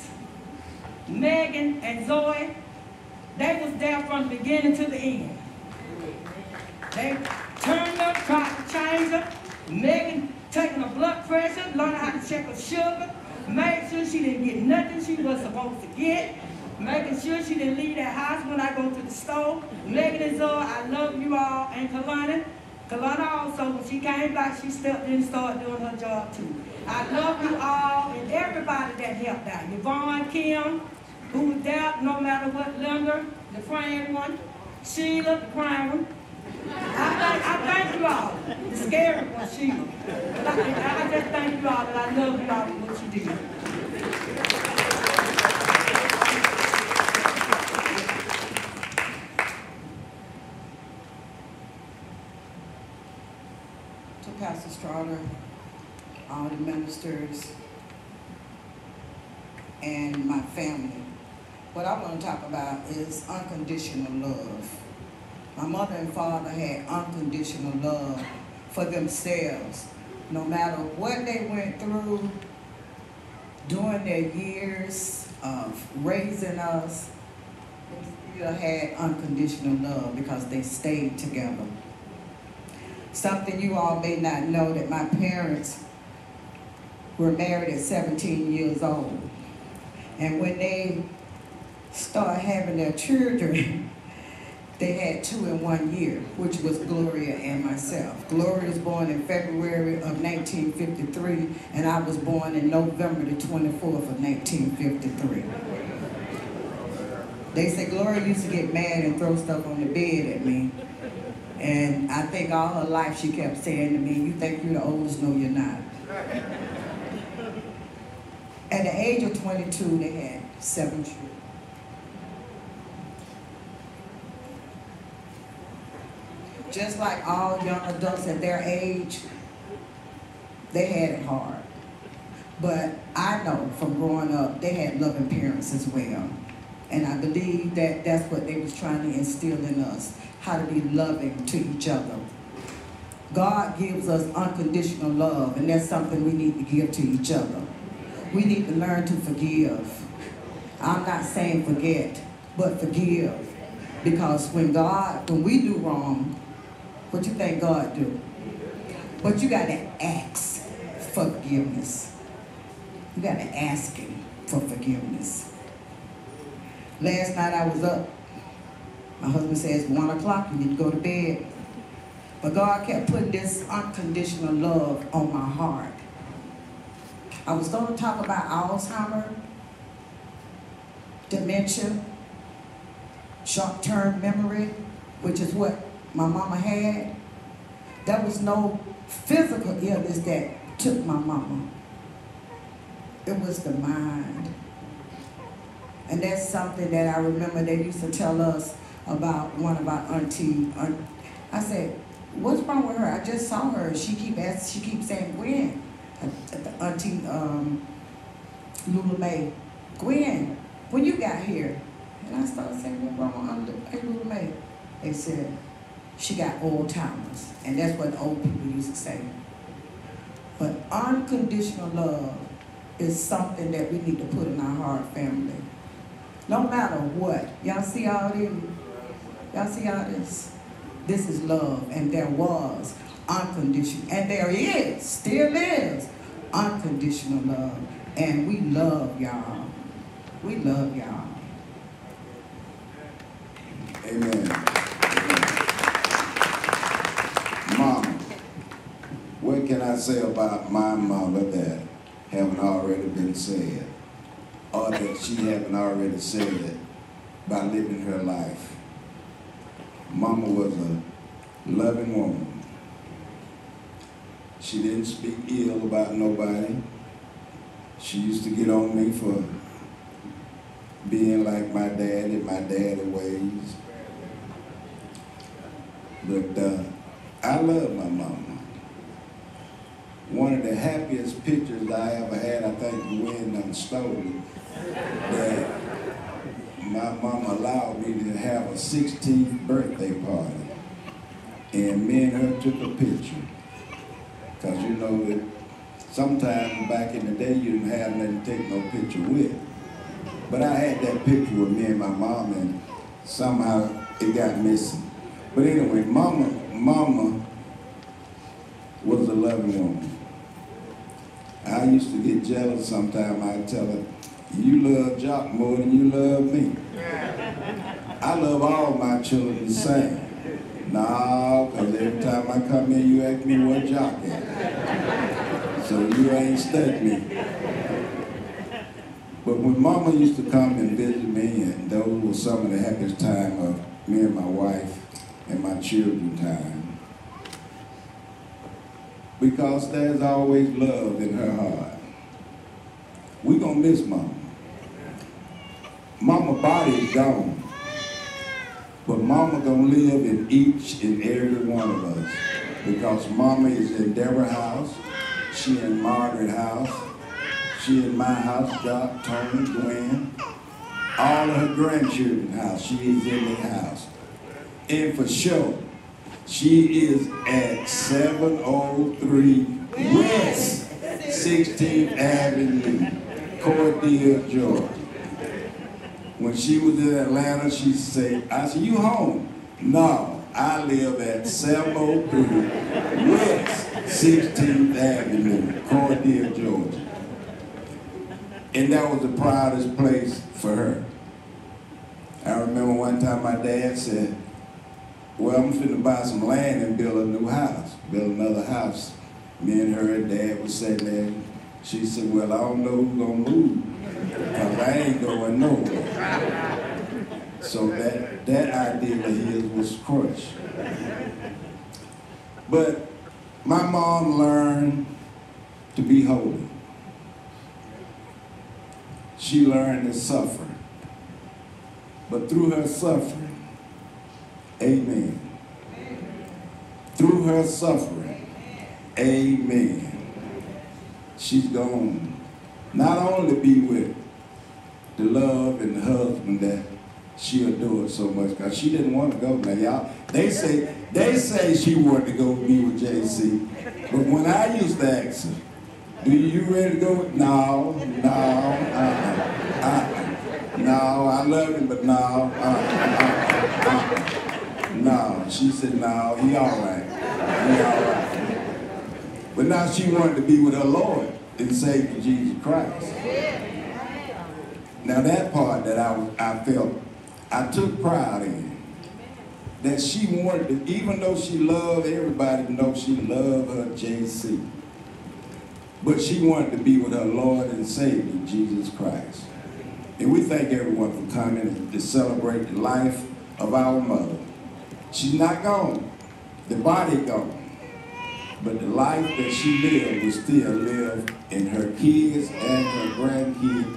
Megan and Zoe, they was there from the beginning to the end. They turned up, tried to change her, Megan taking her blood pressure, learning how to check her sugar, made sure she didn't get nothing she was supposed to get, making sure she didn't leave that house when I go to the store. Megan and Zoe, I love you all, and Kalani. Kalani also, when she came back, she stepped in and started doing her job too. I love you all and everybody that helped out. Yvonne, Kim, who was there no matter what, Linda, the praying one, Sheila, the crying one. I thank you all. The scary one, Sheila. But I just thank you all that I love you all for what you did. To Pastor Strawder, all the ministers, and my family. What I want to talk about is unconditional love. My mother and father had unconditional love for themselves. No matter what they went through during their years of raising us, they still had unconditional love because they stayed together. Something you all may not know, that my parents were married at 17 years old. And when they started having their children, they had 2 in 1 year, which was Gloria and myself. Gloria was born in February of 1953, and I was born in November the 24th of 1953. They say Gloria used to get mad and throw stuff on the bed at me. And I think all her life she kept saying to me, "You think you're the oldest? No, you're not." At the age of 22, they had 7 children. Just like all young adults at their age, they had it hard. But I know from growing up, they had loving parents as well. And I believe that that's what they was trying to instill in us, how to be loving to each other. God gives us unconditional love, and that's something we need to give to each other. We need to learn to forgive. I'm not saying forget, but forgive. Because when we do wrong, what you think God do? But you got to ask for forgiveness. You got to ask Him for forgiveness. Last night I was up. My husband says 1 o'clock, you need to go to bed. But God kept putting this unconditional love on my heart. I was going to talk about Alzheimer's, dementia, short-term memory, which is what my mama had. There was no physical illness that took my mama. It was the mind. And that's something that I remember they used to tell us about one of our auntie. I said, "What's wrong with her? I just saw her." She keeps saying, "Gwen," Auntie Lula Mae, "Gwen, when you got here?" And I started saying, "What's wrong with Aunt Lula Mae?" They said, "She got old timers," and that's what old people used to say. But unconditional love is something that we need to put in our heart, family. No matter what. Y'all see all this? Y'all see all this? This is love, and there was unconditional, and there is, still is, unconditional love. And we love y'all. We love y'all. Amen. Mama, what can I say about my mother that haven't already been said, or that she haven't already said by living her life? Mama was a loving woman. She didn't speak ill about nobody. She used to get on me for being like my daddy ways. But I love my mama. One of the happiest pictures I ever had, I think Gwen done stole it, that my mama allowed me to have a 16th birthday party. And me and her took a picture. Because you know that sometimes back in the day you didn't have nothing to take no picture with. But I had that picture with me and my mom, and somehow it got missing. But anyway, mama Mama was a loving woman. I used to get jealous sometimes. I'd tell her, you love Jock more than you love me. I love all my children the same. No, because every time I come in, you ask me where Jock at. So you ain't stuck me. But when Mama used to come and visit me, and those were some of the happiest time of me and my wife and my children time, because there's always love in her heart. We're gonna miss Mama. Mama's body is gone, but Mama gonna live in each and every one of us, because Mama is in Deborah's house, she in Margaret's house, she in my house, Doc, Tony, Gwen, all of her grandchildren's house, she is in their house. And for sure, she is at 703 West 16th Avenue, Cordele, Georgia. When she was in Atlanta, she said, I said, you home? No, I live at 703 West 16th Avenue, Cordele, Georgia. And that was the proudest place for her. I remember one time my dad said, well, I'm finna buy some land and build a new house, build another house. Me and her and Dad was sitting there. She said, well, I don't know who's gonna move, because I ain't going nowhere. So that idea of his was crushed. But my mom learned to be holy. She learned to suffer. But through her suffering, amen. Through her suffering, amen. She's gone not only be with the love and the husband that she adored so much, because she didn't want to go now, y'all. They say she wanted to go be with JC. But when I used to ask her, do you ready to go? No, no, I love him, but no, no. She said, no, he all right. He all right. But now she wanted to be with her Lord and Savior Jesus Christ. Now that part that I felt, I took pride in. That she wanted to, even though she loved everybody, to know she loved her JC. But she wanted to be with her Lord and Savior, Jesus Christ. And we thank everyone for coming to celebrate the life of our mother. She's not gone. The body gone. But the life that she lived will still live in her kids and her grandkids.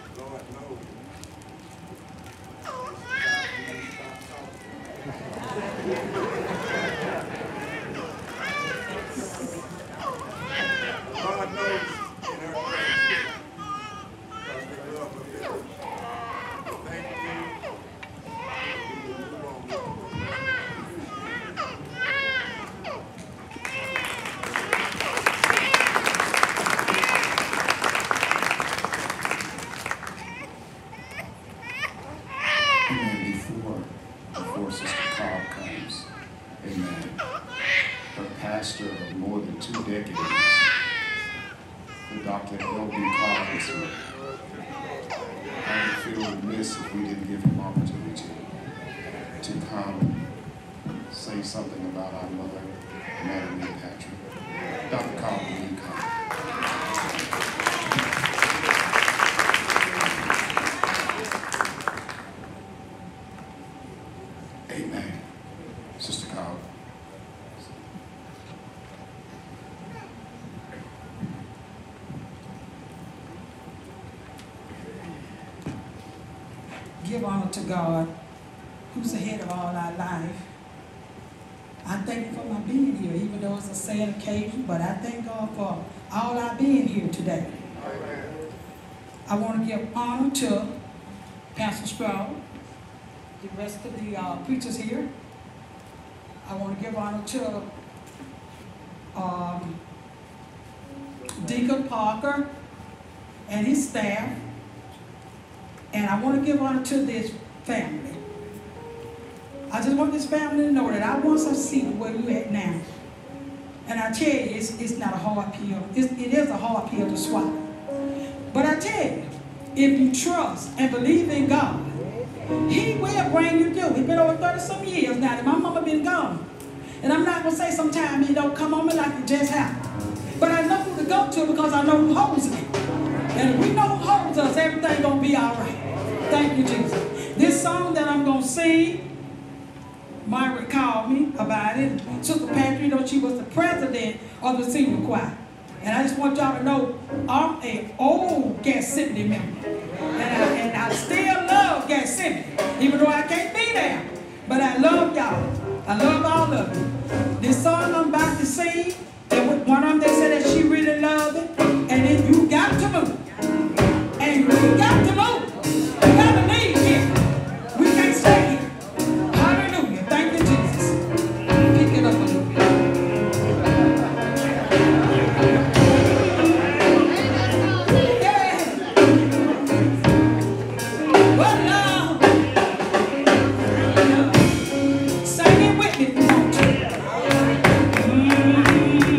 Before Sister Cobb comes, amen, her pastor of more than 2 decades, the Dr. L.B. Cobb is here. I would feel remiss if we didn't give him opportunity to come and say something about our mother, Mattie Patrick. Dr. Cobb, will you come? Amen. Sister Cobb. Give honor to God, who's ahead of all our life. I thank Him for my being here, even though it's a sad occasion, but I thank God for all our being here today. I want to give honor to Pastor Strawder, the rest of the preachers here. I want to give honor to Deacon Parker and his staff. And I want to give honor to this family. I just want this family to know that I want us to see where we're at now. And I tell you, it's not a hard pill. It is a hard pill to swallow. But I tell you, if you trust and believe in God, He will bring you through. It's been over 30-some years now that my mama been gone. And I'm not going to say sometimes He don't come on me like it just happened. But I know who to go to because I know who holds me. And if we know who holds us, everything going to be all right. Thank you, Jesus. This song that I'm going to sing, Margaret called me about it. Sister Patrick, you know, she was the president of the senior choir. And I just want y'all to know, I'm an old Gethsemane member. And I still love Gethsemane, even though I can't be there. But I love y'all. I love all of you. This song I'm about to sing, and one of them, they said that she really loved it. And then you got to move. And you got to move. You got to leave here. We can't stay here. Hallelujah. Thank you, Jesus. Pick it up a little bit. Sing it with me if you want to.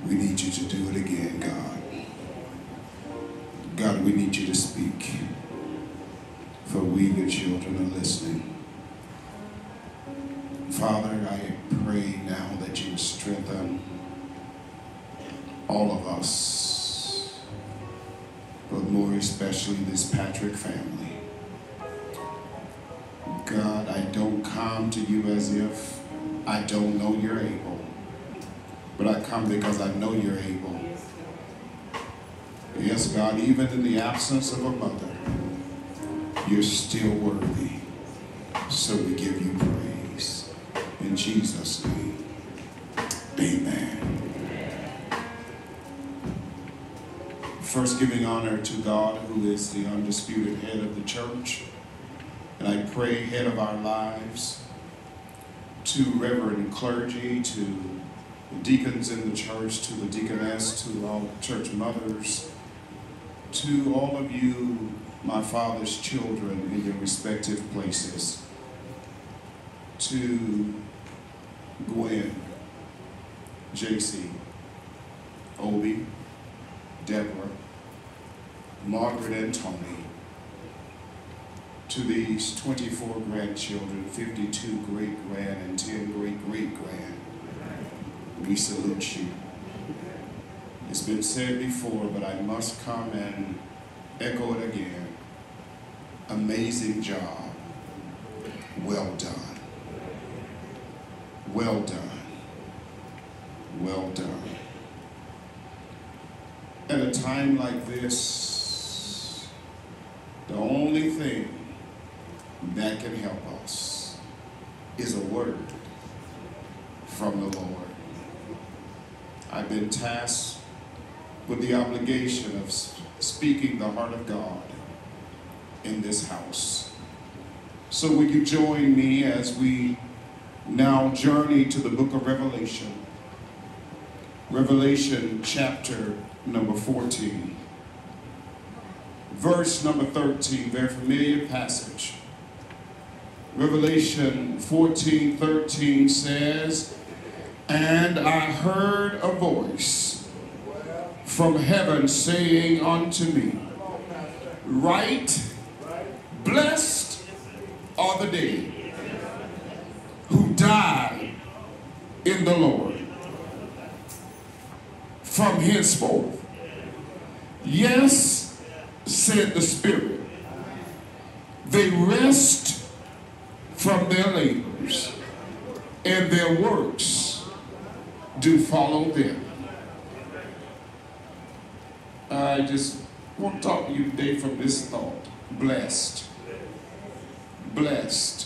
We need you to do it again, God. God, we need you to speak, for we, your children, are listening. Father, I pray now that you strengthen all of us, but more especially this Patrick family. God, I don't come to you as if I don't know you're able, but I come because I know you're able. Yes, God, even in the absence of a mother, you're still worthy. So we give you praise. In Jesus' name, amen. First, giving honor to God, who is the undisputed head of the church. And I pray, head of our lives, to reverend clergy, to the deacons in the church, to the deaconess, to all church mothers, to all of you, my Father's children in your respective places, to Gwen, JC, Obi, Deborah, Margaret and Tony, to these 24 grandchildren, 52 great-grand, and 10 great-great-grand, we salute you. It's been said before, but I must come and echo it again. Amazing job. Well done. Well done. Well done. At a time like this, the only thing that can help us is a word from the Lord. I've been tasked with the obligation of speaking the heart of God in this house. So will you join me as we now journey to the book of Revelation. Revelation chapter number 14. Verse number 13, very familiar passage. Revelation 14:13 says, "And I heard a voice from heaven saying unto me, Write, blessed are the dead who died in the Lord from henceforth. Yes, said the Spirit, they rest from their labors, and their works do follow them." I just want to talk to you today from this thought. Blessed. Blessed.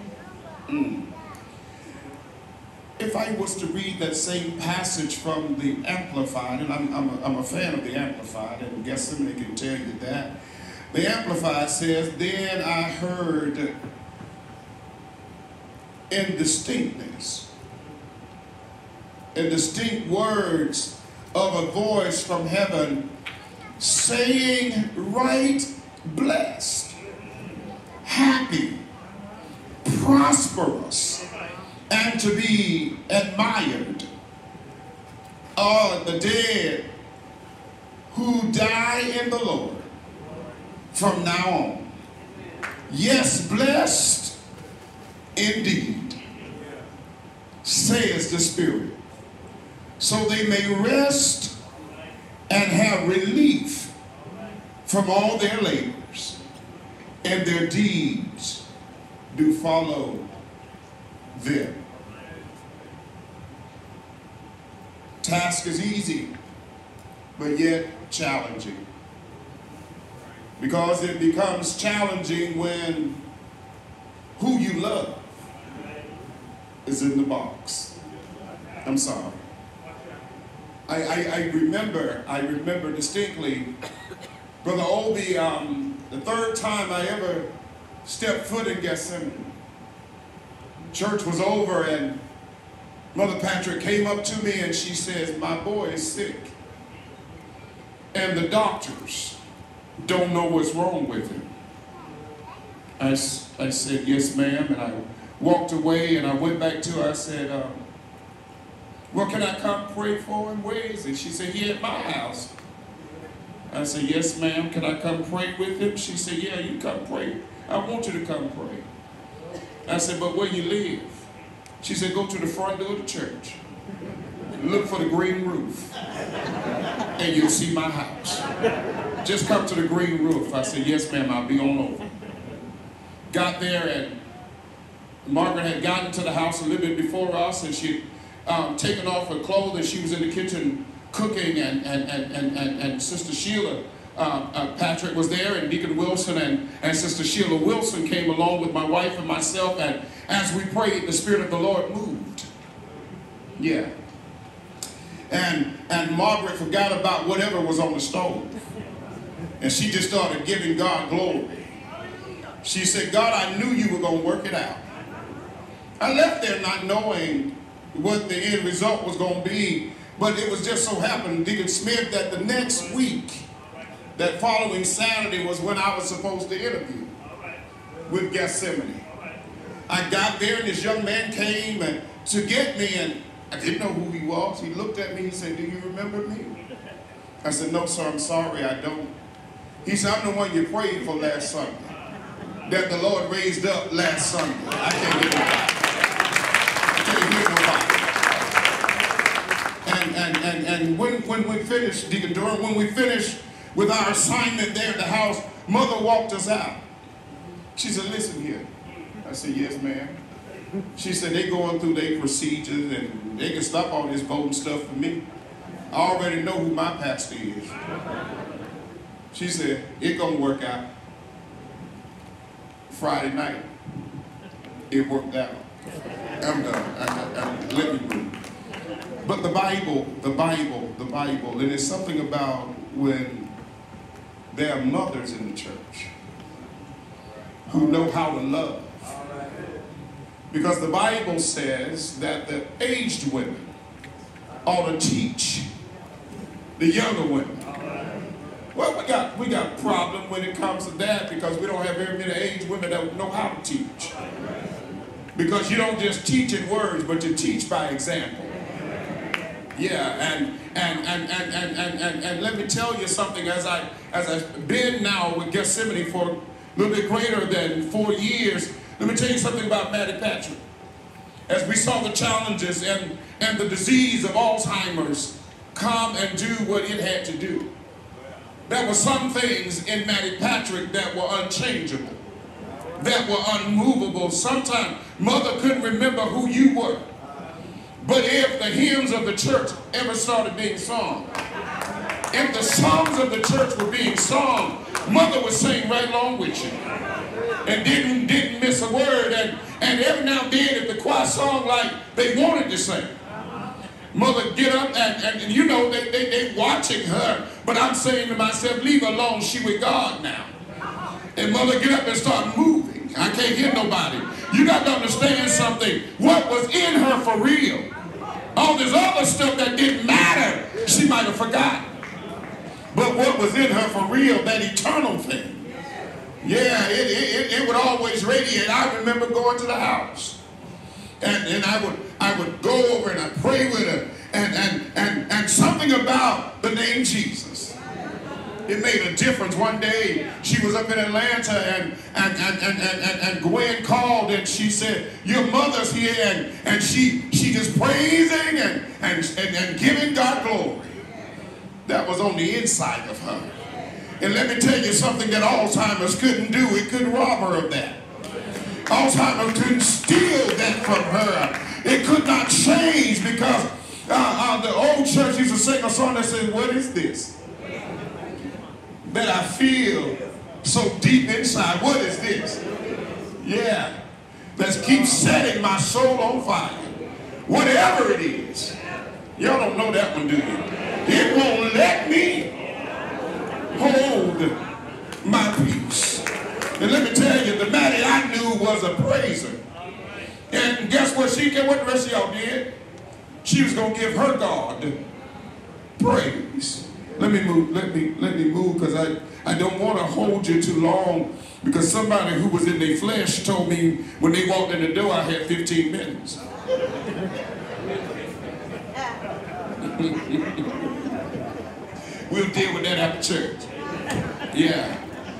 If I was to read that same passage from the Amplified, and I'm a fan of the Amplified, and Gethsemane can tell you that. The Amplified says, "Then I heard in distinctness, in distinct words of a voice from heaven saying, Right, blessed, happy, prosperous, and to be admired are the dead who die in the Lord from now on. Yes, blessed indeed, says the Spirit, so they may rest and have relief from all their labors, and their deeds do follow them." Task is easy, but yet challenging. Because it becomes challenging when who you love is in the box. I'm sorry. I remember distinctly, Brother Obi, the third time I ever stepped foot in Gethsemane. Church was over and Mother Patrick came up to me and she says, "My boy is sick. And the doctors don't know what's wrong with him." I said, "Yes, ma'am." And I walked away and I went back to her. I said, Well, can I come pray for him? Where is he? She said, he at my house. I said, yes, ma'am. Can I come pray with him? She said, yeah, you come pray. I want you to come pray. I said, but where you live? She said, go to the front door of the church. Look for the green roof. And you'll see my house. Just come to the green roof. I said, yes, ma'am, I'll be on over. Got there, and Margaret had gotten to the house a little bit before us, and she'd taken off her clothes, and she was in the kitchen cooking, and Sister Sheila Patrick was there, and Deacon Wilson and Sister Sheila Wilson came along with my wife and myself, and as we prayed, the Spirit of the Lord moved. Yeah. And Margaret forgot about whatever was on the stove. And she just started giving God glory. She said, God, I knew you were going to work it out. I left there not knowing what the end result was going to be, but it was just so happened, Deacon Smith, that the next week, that following Saturday was when I was supposed to interview with Gethsemane. I got there, and this young man came to get me, and I didn't know who he was. He looked at me, he said, do you remember me? I said, no, sir, I'm sorry, I don't. He said, I'm the one you prayed for last Sunday, that the Lord raised up last Sunday. I can't hear nobody. And when we finished, Deacon Durham, when we finished with our assignment there at the house, Mother walked us out. She said, listen here. I said, yes, ma'am. She said, they going through their procedures, and they can stop all this voting stuff for me. I already know who my pastor is. She said, it's going to work out. Friday night, it worked out. I'm done. Let me move. But the Bible, and there's something about when there are mothers in the church who know how to love. Because the Bible says that the aged women ought to teach the younger women. Well, we got a problem when it comes to that, because we don't have very many aged women that know how to teach. Because you don't just teach in words, but you teach by example. Yeah, and let me tell you something, as I've been now with Gethsemane for a little bit greater than 4 years, let me tell you something about Mattie Patrick. As we saw the challenges and the disease of Alzheimer's come and do what it had to do, there were some things in Mattie Patrick that were unchangeable, that were unmovable. Sometimes Mother couldn't remember who you were. But if the hymns of the church ever started being sung, if the songs of the church were being sung, Mother would sing right along with you. And didn't miss a word. And every now and then, if the choir sung like they wanted to sing, Mother get up and you know, they watching her. But I'm saying to myself, leave her alone, she with God now. And Mother get up and start moving. I can't hear nobody. You got to understand something. What was in her for real? All this other stuff that didn't matter, she might have forgotten. But what was in her for real, that eternal thing, yeah, it would always radiate. I remember going to the house, and I would go over and I'd pray with her, and something about the name Jesus, it made a difference. One day she was up in Atlanta, and Gwen called, and she said, your mother's here, and she just praising and giving God glory. That was on the inside of her. And let me tell you something that Alzheimer's couldn't do. It couldn't rob her of that. Alzheimer's couldn't steal that from her. It could not change, because the old church used to sing a song that said, what is this that I feel so deep inside? What is this? Yeah. Let's keep setting my soul on fire. Whatever it is. Y'all don't know that one, do you? It won't let me hold my peace. And let me tell you, the Mattie I knew was a praiser. And guess what what the rest of y'all did? She was going to give her God praise. Let me move, because I don't want to hold you too long, because somebody who was in their flesh told me when they walked in the door I had 15 minutes. We'll deal with that after church. Yeah.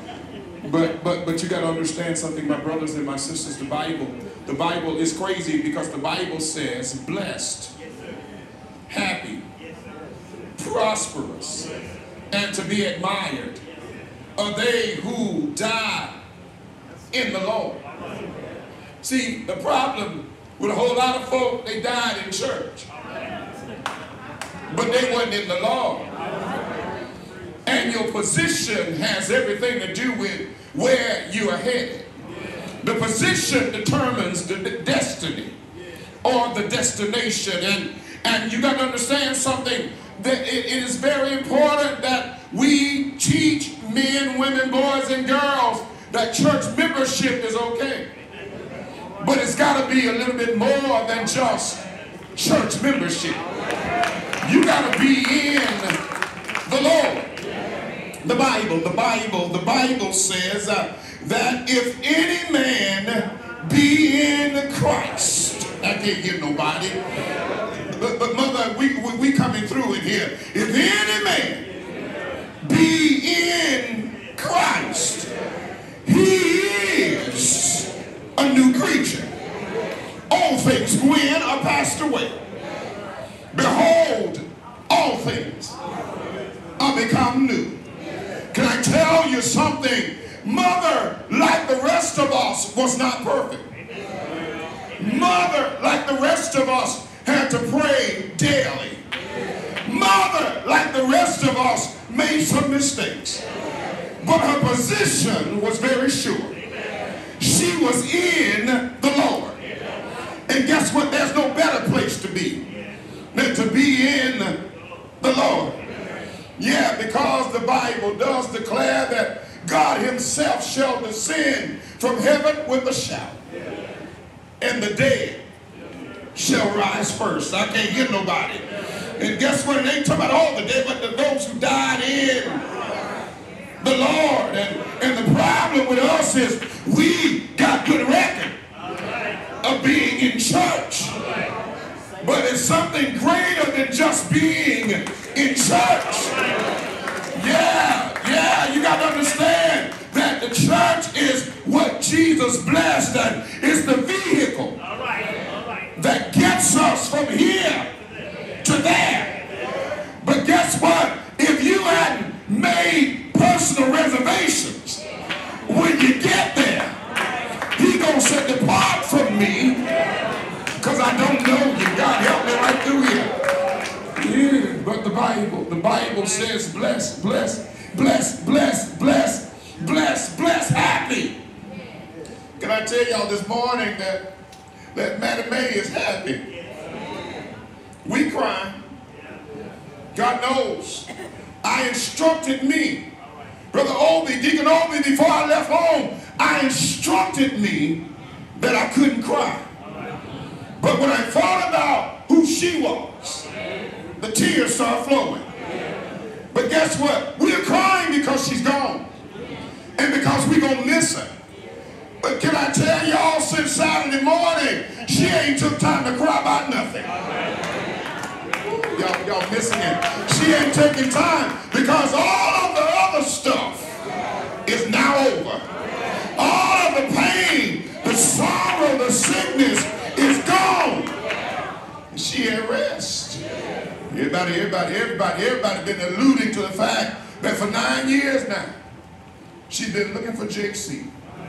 But you got to understand something, my brothers and my sisters. The Bible is crazy because the Bible says blessed, happy, prosperous, and to be admired are they who die in the Lord. See, the problem with a whole lot of folk, they died in church, but they wasn't in the Lord. And your position has everything to do with where you are headed. The position determines the destiny or the destination. And you got to understand something, that it is very important that we teach men, women, boys, and girls that church membership is okay. But it's got to be a little bit more than just church membership. You got to be in the Lord. The Bible says that if any man be in Christ, I can't get nobody, but mother, we coming through it here. If any man be in Christ, he is a new creature. All things when are passed away. Behold, all things are become new. Can I tell you something? Mother, like the rest of us, was not perfect. Mother, like the rest of us, had to pray daily. Mother, like the rest of us, made some mistakes. But her position was very sure. She was in the Lord. And guess what? There's no better place to be than to be in the Lord. Yeah, because the Bible does declare that God himself shall descend from heaven with a shout. And the dead shall rise first. I can't hear nobody. And guess what? It ain't talking about all the dead, but those who died in the Lord. And the problem with us is we got good record of being in church. But it's something greater than just being in church. Yeah, you got to understand that the church is what Jesus blessed, and it's the vehicle that gets us from here to there. But guess what? If you hadn't made personal reservations, when you get there, he gonna say, depart from me, because I don't know you. God help me right through here. Yeah, but the Bible says bless, bless, bless, bless, bless, bless, bless, happy. Can I tell y'all this morning that Mattie Mae is happy? We crying. God knows. I instructed me, Brother Obi, Deacon Obi, before I left home, I instructed me that I couldn't cry. But when I thought about who she was, the tears started flowing. But guess what? We're crying because she's gone. And because we're going to miss her. But can I tell y'all, since Saturday morning, she ain't took time to cry about nothing. Y'all missing it. She ain't taking time because all of the other stuff is now over. All of the pain, the sorrow, the sickness is gone. She at rest. Everybody been alluding to the fact that for 9 years now, she's been looking for JC.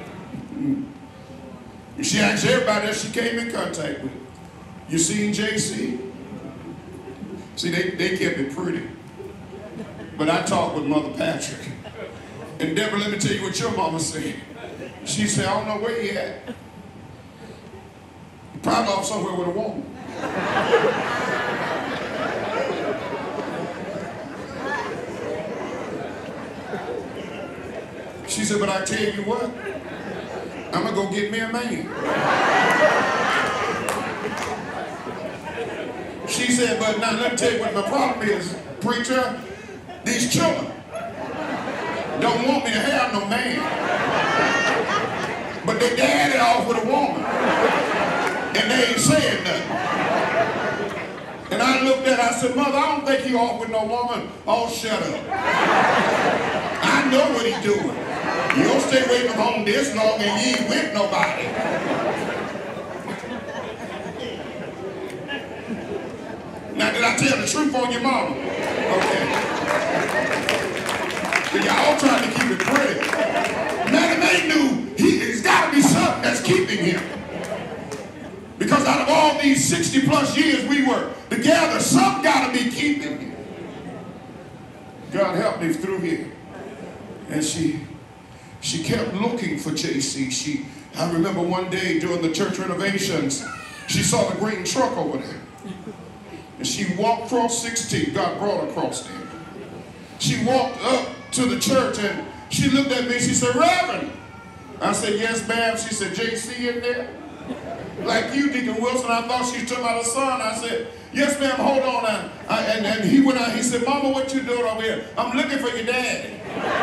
She asked everybody that she came in contact with, you seen JC? See, they kept it pretty. But I talked with Mother Patrick. And Deborah, let me tell you what your mama said. She said, I don't know where he at. Probably off somewhere with a woman. She said, but I tell you what, I'm going to go get me a man. She said, but now let me tell you what my problem is, preacher. These children don't want me to have no man. But they daddy off with a woman. And they ain't saying nothing. And I looked at her, I said, Mother, I don't think he off with no woman. Oh, shut up. I know what he's doing. You don't stay away from home this long and you ain't with nobody. Now, did I tell the truth on your mama? Okay. But y'all trying to keep it pretty. Mattie Mae knew he's got to be something that's keeping him. Because out of all these 60 plus years we were together, something got to be keeping him. God helped me through here. And she kept looking for JC. I remember one day during the church renovations, she saw the green truck over there. And she walked across 16. God brought her across there. She walked up to the church and she looked at me. She said, Reverend. I said, yes, ma'am. She said, JC in there? Like you, Deacon Wilson. I thought she was talking about her son. I said, yes, ma'am, hold on. And he went out. He said, Mama, what you doing over here? I'm looking for your daddy.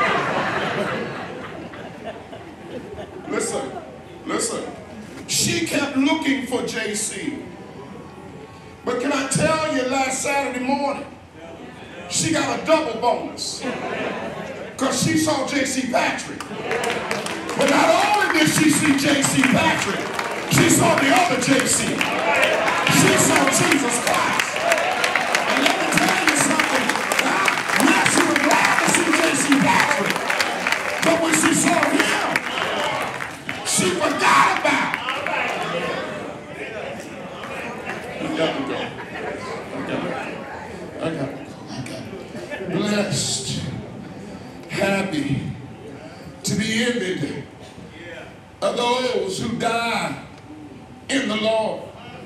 Listen. She kept looking for JC. But can I tell you, last Saturday morning, she got a double bonus. Because she saw J.C. Patrick. But not only did she see J.C. Patrick, she saw the other J.C. She saw Jesus Christ. And let me tell you something. Yes, she was glad to see J.C. Patrick. But when she saw him, she forgot about it. I got to go. Blessed, happy to be envied of those who die in the Lord.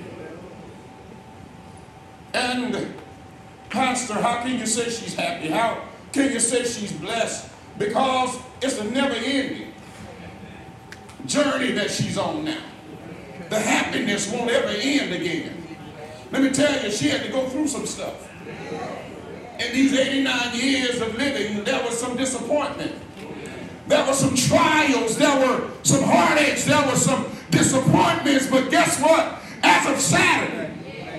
And Pastor, how can you say she's happy? How can you say she's blessed? Because it's a never-ending journey that she's on now. The happiness won't ever end again. Let me tell you, she had to go through some stuff. In these 89 years of living, there was some disappointment. There were some trials. There were some heartaches. There were some disappointments. But guess what? As of Saturday,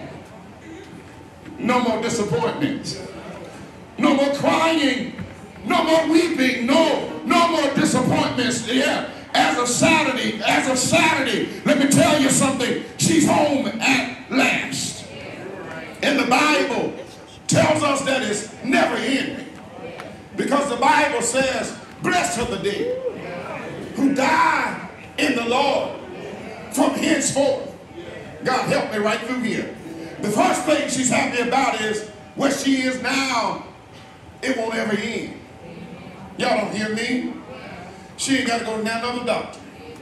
no more disappointments. No more crying. No more weeping. No more disappointments. Yeah. As of Saturday, let me tell you something. She's home at last. And the Bible tells us that it's never ending. Because the Bible says, blessed are the dead who die in the Lord from henceforth. God help me right through here. The first thing she's happy about is where she is now, it won't ever end. Y'all don't hear me? She ain't got to go to another doctor.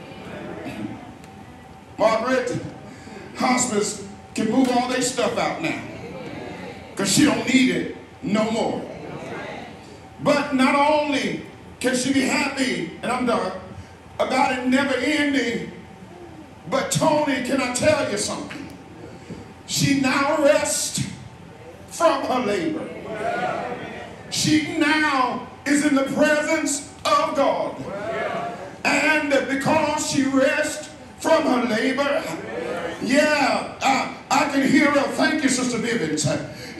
Margaret, hospice can move all their stuff out now. Because she don't need it no more. But not only can she be happy, and I'm done, about it never ending, but Tony, can I tell you something? She now rests from her labor. She now is in the presence of God. And because she rests from her labor, I can hear her. Thank you, Sister Vivens.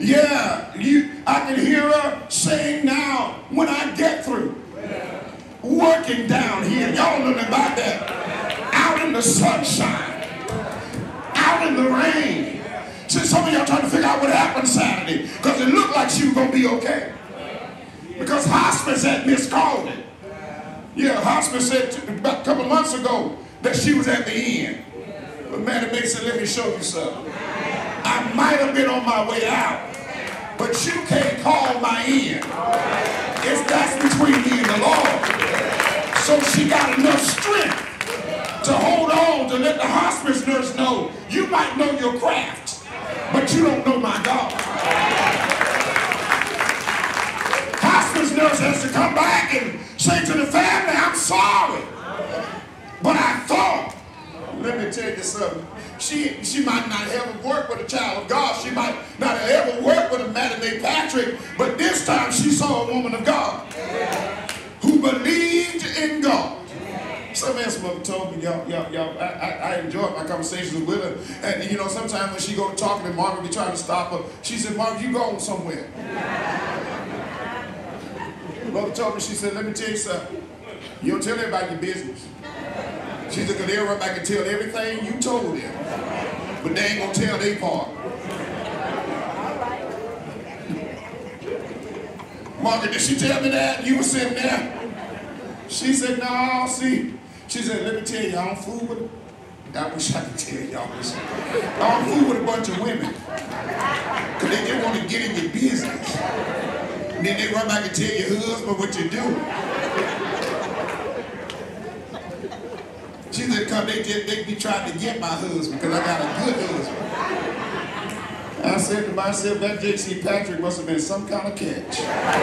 I can hear her saying now, when I get through working down here, y'all know nothing about that, out in the sunshine, out in the rain. See, some of y'all trying to figure out what happened Saturday, because it looked like she was going to be okay. Because hospice had miscalled it. Yeah, hospice said about a couple of months ago that she was at the end. But Mattie Mae said, let me show you something. I might have been on my way out, but you can't call my end. That's between me and the Lord. So she got enough strength to hold on, to let the hospice nurse know, you might know your craft, but you don't know my God. Hospice nurse has to come back and say to the family, I'm sorry, but I thought, let me tell you something. She might not ever work with a child of God. She might not have ever worked with a Mattie Mae Patrick, but this time she saw a woman of God who believed in God. Some ask me, told me, I enjoyed my conversations with her. And you know, sometimes when she go to talking to Margaret, we try to stop her. She said, Margaret, you going somewhere. Mother told me, she said, let me tell you something. You don't tell everybody your business. She said, because they'll run back and tell everything you told them. But they ain't going to tell their part. Margaret, did she tell me that? You were sitting there? She said, no, see. She said, let me tell you, I don't fool with it. I wish I could tell y'all this. I don't fool with a bunch of women. Because they just want to get in your business. And then they run back and tell your husband what you do. She said, because they be trying to get my husband, because I got a good husband. I said to myself, that J.C. Patrick must have been some kind of catch.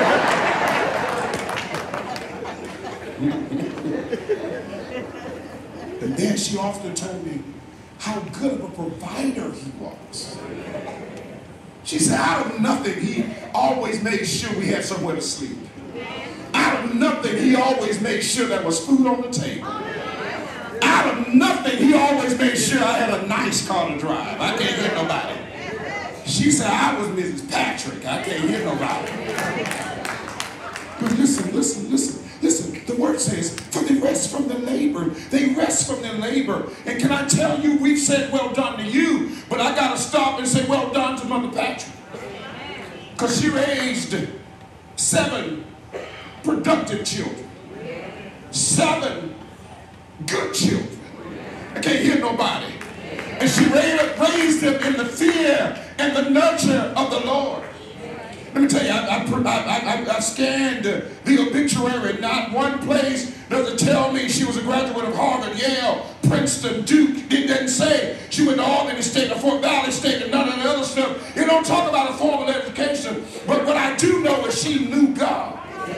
And then she often told me how good of a provider he was. She said, out of nothing, he always made sure we had somewhere to sleep. Out of nothing, he always made sure there was food on the table. Out of nothing, he always made sure I had a nice car to drive. I can't hear nobody. She said, I was Mrs. Patrick. I can't hear nobody. But listen. The word says, for they rest from the labor. They rest from their labor. And can I tell you, we've said well done to you, but I got to stop and say well done to Mother Patrick. Because she raised 7 productive children. 7 good children. I can't hear nobody. And she raised them in the fear and the nurture of the Lord. Let me tell you, I scanned the obituary. Not one place does it tell me she was a graduate of Harvard, Yale, Princeton, Duke. It doesn't say she went to Albany State or Fort Valley State and none of the other stuff. It don't talk about a formal education. But what I do know is she knew God.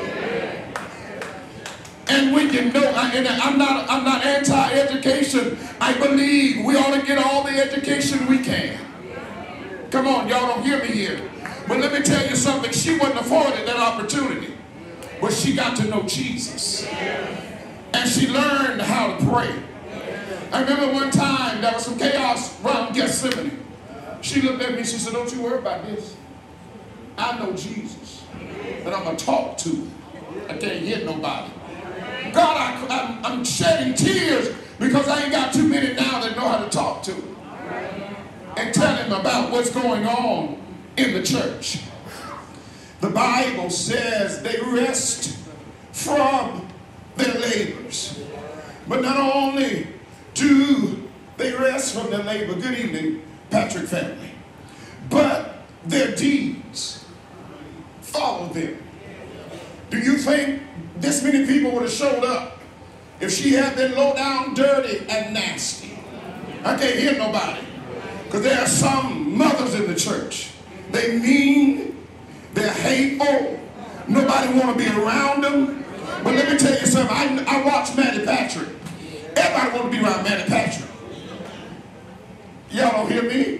And when you know, I'm not anti-education. I believe we ought to get all the education we can. Come on, y'all don't hear me here. But let me tell you something. She wasn't afforded that opportunity. But she got to know Jesus. And she learned how to pray. I remember one time there was some chaos around Gethsemane. She looked at me and she said, don't you worry about this. I know Jesus. And I'm going to talk to him. I can't hear nobody. God, I'm shedding tears because I ain't got too many now that know how to talk to him and tell him about what's going on in the church. The Bible says they rest from their labors. But not only do they rest from their labor, good evening, Patrick family, but their deeds follow them. Do you think this many people would have showed up if she had been low down, dirty, and nasty? I can't hear nobody. Because there are some mothers in the church. They mean, they're hateful, nobody want to be around them. But let me tell you something, I watch Mattie Patrick. Everybody want to be around Mattie Patrick. Y'all don't hear me?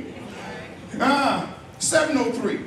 703.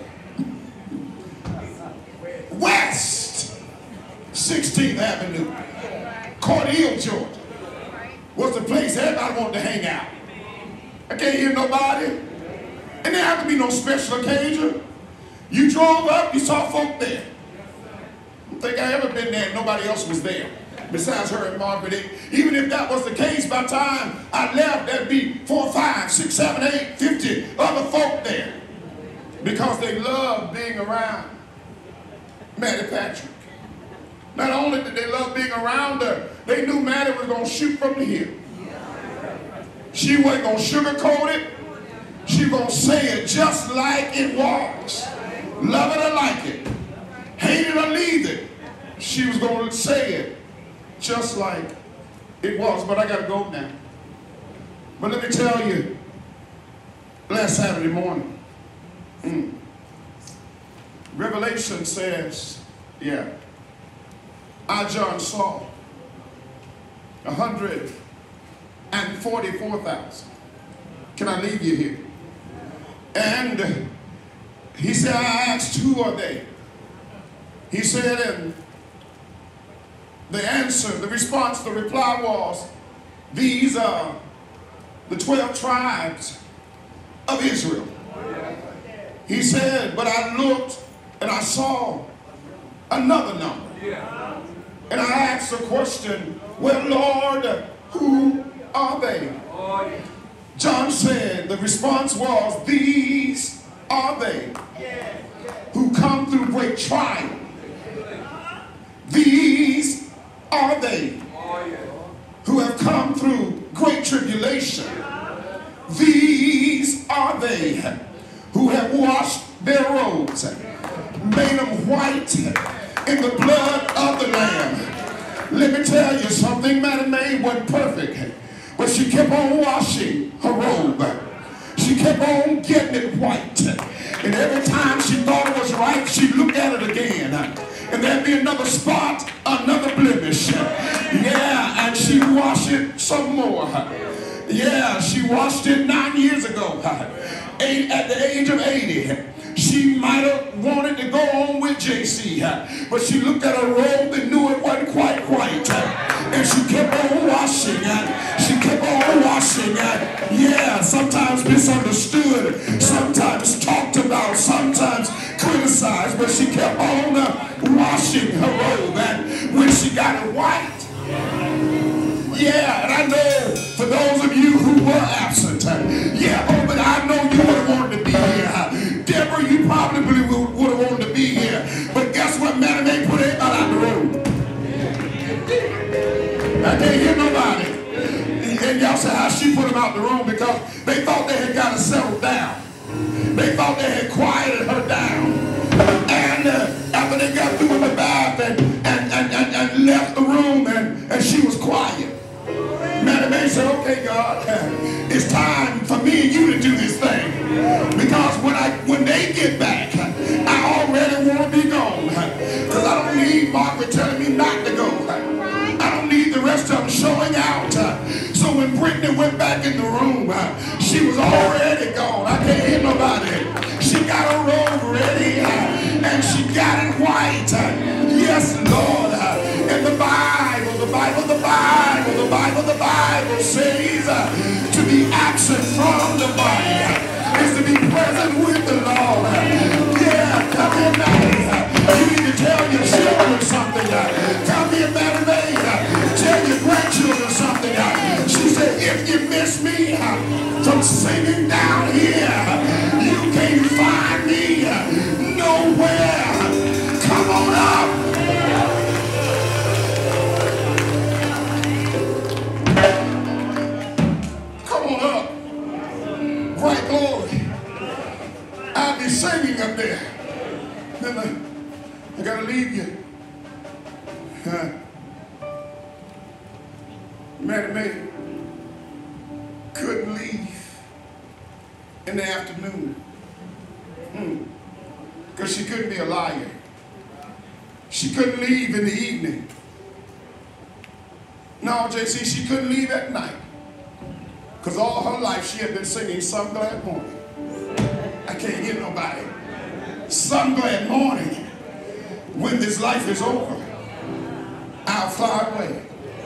West 16th Avenue, Cordele, Georgia, was the place everybody wanted to hang out. I can't hear nobody. And there had to be no special occasion. You drove up, you saw folk there. I don't think I ever been there and nobody else was there besides her and Margaret. Even if that was the case, by the time I left, there'd be 4, 5, 6, 7, 8, 50 other folk there because they loved being around Mattie Patrick. Not only did they love being around her, they knew Mattie was going to shoot from the hip. She wasn't going to sugarcoat it. She was going to say it just like it was. Love it or like it. Hate it or leave it. She was going to say it just like it was. But I got to go now. But let me tell you, last Saturday morning, Revelation says, I, John, saw 144,000. Can I leave you here? And he said, I asked, who are they? He said, and the answer, the response, the reply was, These are the 12 tribes of Israel. He said, but I looked and I saw another number. And I asked the question, well, Lord, who are they? John said, the response was, these are they who come through great trial. These are they who have come through great tribulation. These are they who have washed their robes, made them white in the blood of the Lamb. Let me tell you something, Mattie Mae wasn't perfect, but she kept on washing her robe. She kept on getting it white. And every time she thought it was right, she'd look at it again. And there'd be another spot, another blemish. Yeah, and she'd wash it some more. Yeah, she washed it 9 years ago. At the age of 80. She might have wanted to go on with JC, but she looked at her robe and knew it wasn't quite right. And she kept on washing. She kept on washing. Yeah, sometimes misunderstood, sometimes talked about, sometimes criticized, but she kept on washing her robe. And when she got it white, yeah, and I know for those of you who were absent, but I know you would have wanted to be here. Deborah, you probably would have wanted to be here. But guess what? Mattie Mae put everybody out the room. I can't hear nobody. And y'all say how she put them out the room because they thought they had got to settle down. They thought they had quieted her down. And after they got through in the bath and left the room and she was quiet. Mattie Mae said, okay, God, it's time for me and you to do this thing. Because when they get back, I already want to be gone. Because I don't need Margaret telling me not to go. I don't need the rest of them showing out. So when Brittany went back in the room, she was already gone. I can't hear nobody. She got her robe ready and she got it white. Yes, Lord. And the Bible says to be absent from the body is to be present with the Lord. Yeah, come here, Mattie. You need to tell your children something. Come here, Mattie Mae. Tell your grandchildren something. She said, if you miss me from singing down here, you can't find me nowhere. Come on up. Bright glory. I'll be singing up there. Then I gotta leave you. Mattie Mae couldn't leave in the afternoon. Because she couldn't be a liar. She couldn't leave in the evening. No, JC, she couldn't leave at night. Because all her life she had been singing Some Glad Morning. I can't hear nobody. Some glad morning. When this life is over, I'll fly away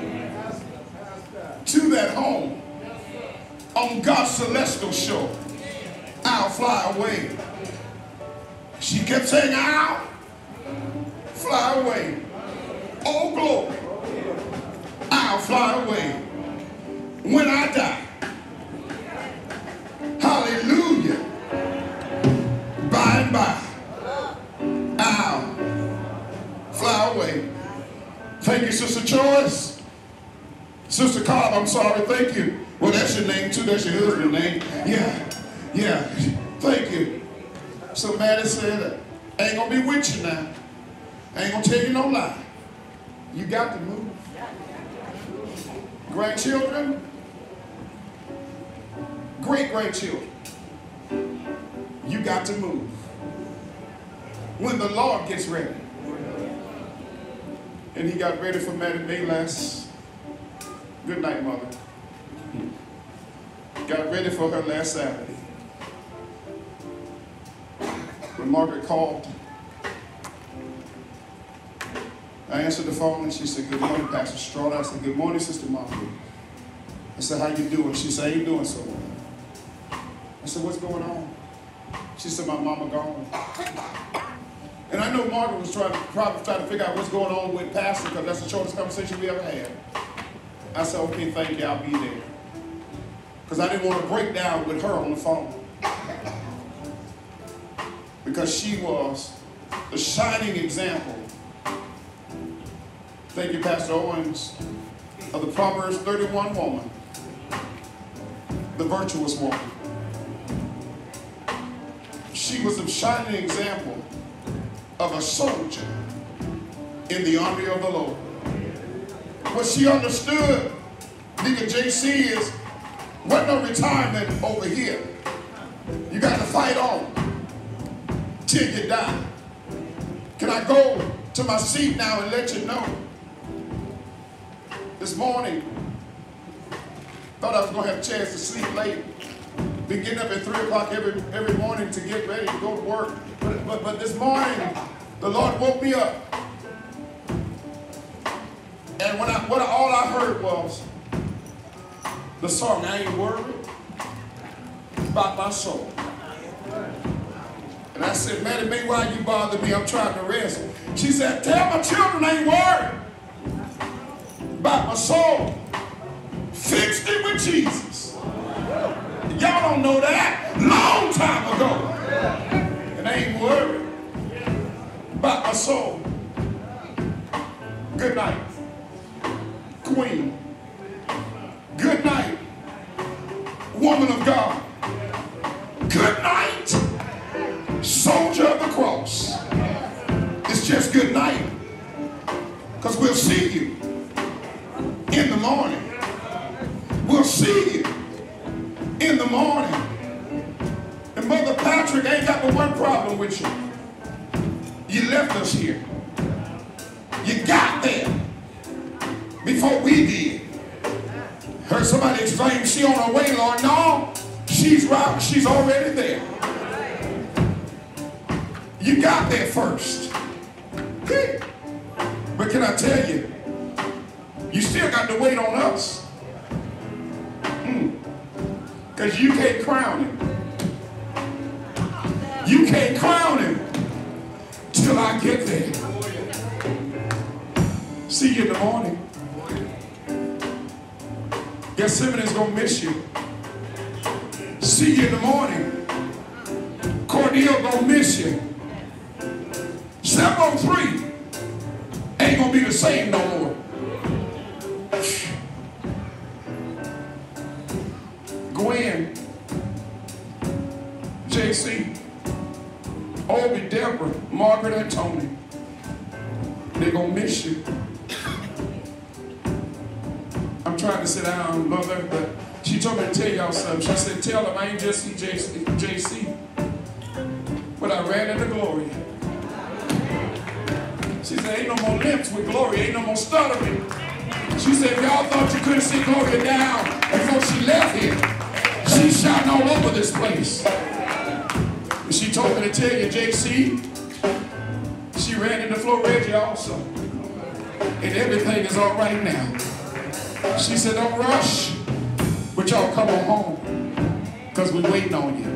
to that home on God's celestial shore. I'll fly away. She kept saying, I'll fly away. Oh, glory. I'll fly away when I die. Hallelujah. By and by, I'll fly away. Thank you, Sister Choice. Sister Cobb, I'm sorry, thank you. Well, that's your name too, that's your husband's name. Yeah, thank you. So Mattie said, I ain't gonna be with you now. I ain't gonna tell you no lie. You got to move. Grandchildren, great-grandchildren, you got to move when the Lord gets ready. And he got ready for Mattie Mae last, good night, Mother. Got ready for her last Saturday. When Margaret called, I answered the phone and she said, good morning, Pastor Strawder. I said, good morning, Sister Margaret. I said, how you doing? She said, I ain't doing so well. I said, what's going on? She said, my mama gone. And I know Margaret was probably trying to figure out what's going on with Pastor, because that's the shortest conversation we ever had. I said, okay, thank you, I'll be there. Because I didn't want to break down with her on the phone. Because she was the shining example, thank you, Pastor Owens, of the Proverbs 31 woman, the virtuous woman. She was a shining example of a soldier in the army of the Lord. What she understood, Deacon JC, is what no retirement over here. You got to fight on till you die. Can I go to my seat now and let you know? This morning, thought I was going to have a chance to sleep late. Been getting up at 3 o'clock every morning to get ready to go to work. But this morning, the Lord woke me up. And all I heard was the song, I ain't worried about my soul. And I said, Mattie, May, why you bother me? I'm trying to rest. She said, tell my children I ain't worried about my soul. Fixed it with Jesus. Y'all don't know that. Long time ago. And I ain't worried about my soul. Good night, Queen. Good night, woman of God. Good night, soldier of the cross. It's just good night, because we'll see you in the morning. We'll see you in the morning. And Mother Patrick ain't got but one problem with you. You left us here. You got there before we did. Heard somebody exclaim, she on her way, Lord. No, she's right. She's already there. You got there first. But can I tell you, you still got to wait on us. Because you can't crown him. You can't crown him till I get there. See you in the morning. Gethsemane is going to miss you. See you in the morning. Cordele going to miss you. 703 ain't going to be the same no more. Gwen, JC, Obi, Deborah, Margaret, and Tony, they're going to miss you. I'm trying to sit down, Mother, but she told me to tell y'all something. She said, tell them I ain't just see JC, but I ran into glory. She said, ain't no more limps with glory, ain't no more stuttering. She said, if y'all thought you couldn't see Gloria down before she left here, she's shouting all over this place. And she told me to tell you, JC, she ran into Flo Reggie also. And everything is all right now. She said, don't rush, but y'all come on home, because we're waiting on you.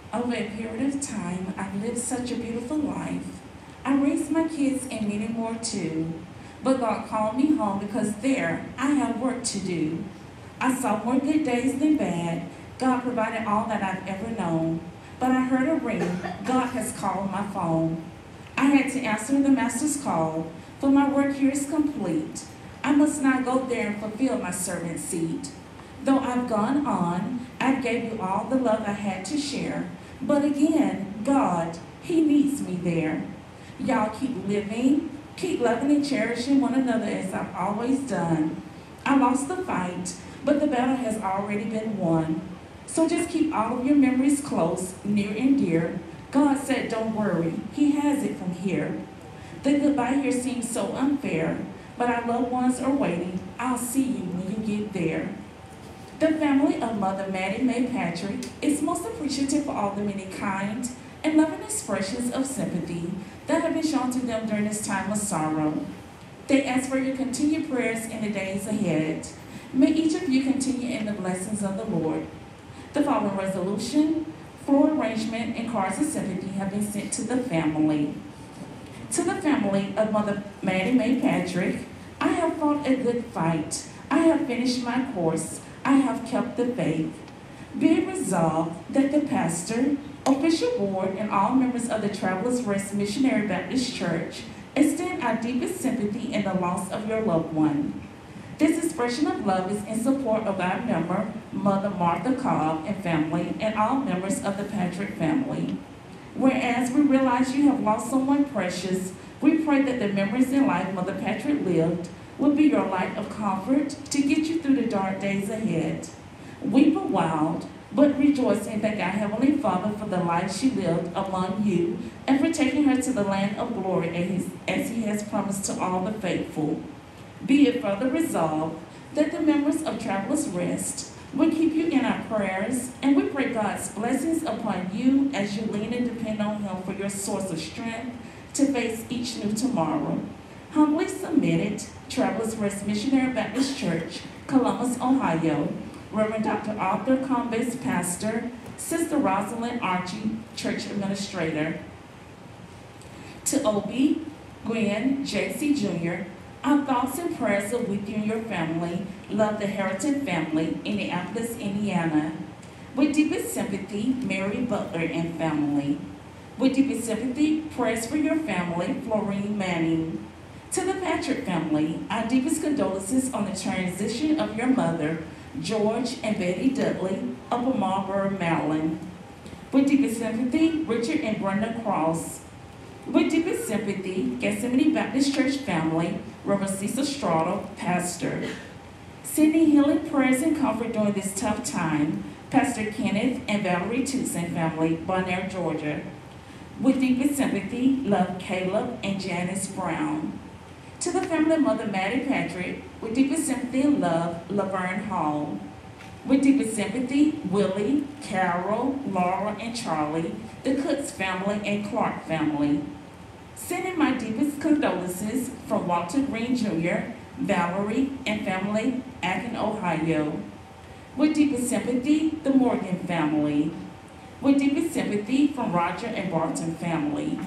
Over a period of time, I've lived such a beautiful life. I raised my kids and many more too. But God called me home because there I have work to do. I saw more good days than bad. God provided all that I've ever known. But I heard a ring. God has called my phone. I had to answer the master's call, for my work here is complete. I must not go there and fulfill my servant seat. Though I've gone on, I gave you all the love I had to share. But again, God, He needs me there. Y'all keep living, keep loving and cherishing one another as I've always done. I lost the fight, but the battle has already been won. So just keep all of your memories close, near and dear. God said, don't worry, He has it from here. The goodbye here seems so unfair, but our loved ones are waiting. I'll see you when you get there. The family of Mother Mattie Mae Patrick is most appreciative for all the many kind and loving expressions of sympathy that have been shown to them during this time of sorrow. They ask for your continued prayers in the days ahead. May each of you continue in the blessings of the Lord. The following resolution, floor arrangement, and cards of sympathy have been sent to the family. To the family of Mother Mattie Mae Patrick, I have fought a good fight. I have finished my course. I have kept the faith. Be it resolved that the pastor, official board, and all members of the Travelers Rest Missionary Baptist Church extend our deepest sympathy in the loss of your loved one. This expression of love is in support of our member, Mother Martha Cobb and family, and all members of the Patrick family. Whereas we realize you have lost someone precious, we pray that the memories in life Mother Patrick lived will be your light of comfort to get you through the dark days ahead. Weep a while, but rejoice and thank our Heavenly Father for the life she lived among you and for taking her to the land of glory as He has promised to all the faithful. Be it further resolved that the members of Travelers Rest will keep you in our prayers, and we pray God's blessings upon you as you lean and depend on Him for your source of strength to face each new tomorrow. Humbly submitted, Travelers Rest Missionary Baptist Church, Columbus, Ohio, Reverend Dr. Arthur Combs, Pastor, Sister Rosalind Archie, Church Administrator. To Obie, Gwen, J.C. Jr., our thoughts and prayers are with you and your family. Love the Heritage family, Indianapolis, Indiana. With deepest sympathy, Mary Butler and family. With deepest sympathy, prayers for your family, Florine Manning. To the Patrick family, our deepest condolences on the transition of your mother, George and Betty Dudley, Upper Marlboro, Maryland. With deepest sympathy, Richard and Brenda Cross. With deepest sympathy, Gethsemane Baptist Church family, Reverend Cecil Strawder, Pastor. Sending healing prayers and comfort during this tough time, Pastor Kenneth and Valerie Tucson family, Bonaire, Georgia. With deepest sympathy, love Caleb and Janice Brown. To the family of Mother Mattie Patrick, with deepest sympathy and love, Laverne Hall. With deepest sympathy, Willie, Carol, Laura, and Charlie, the Cooks family and Clark family. Sending my deepest condolences from Walter Green Jr., Valerie, and family, Acton, Ohio. With deepest sympathy, the Morgan family. With deepest sympathy from Roger and Barton family.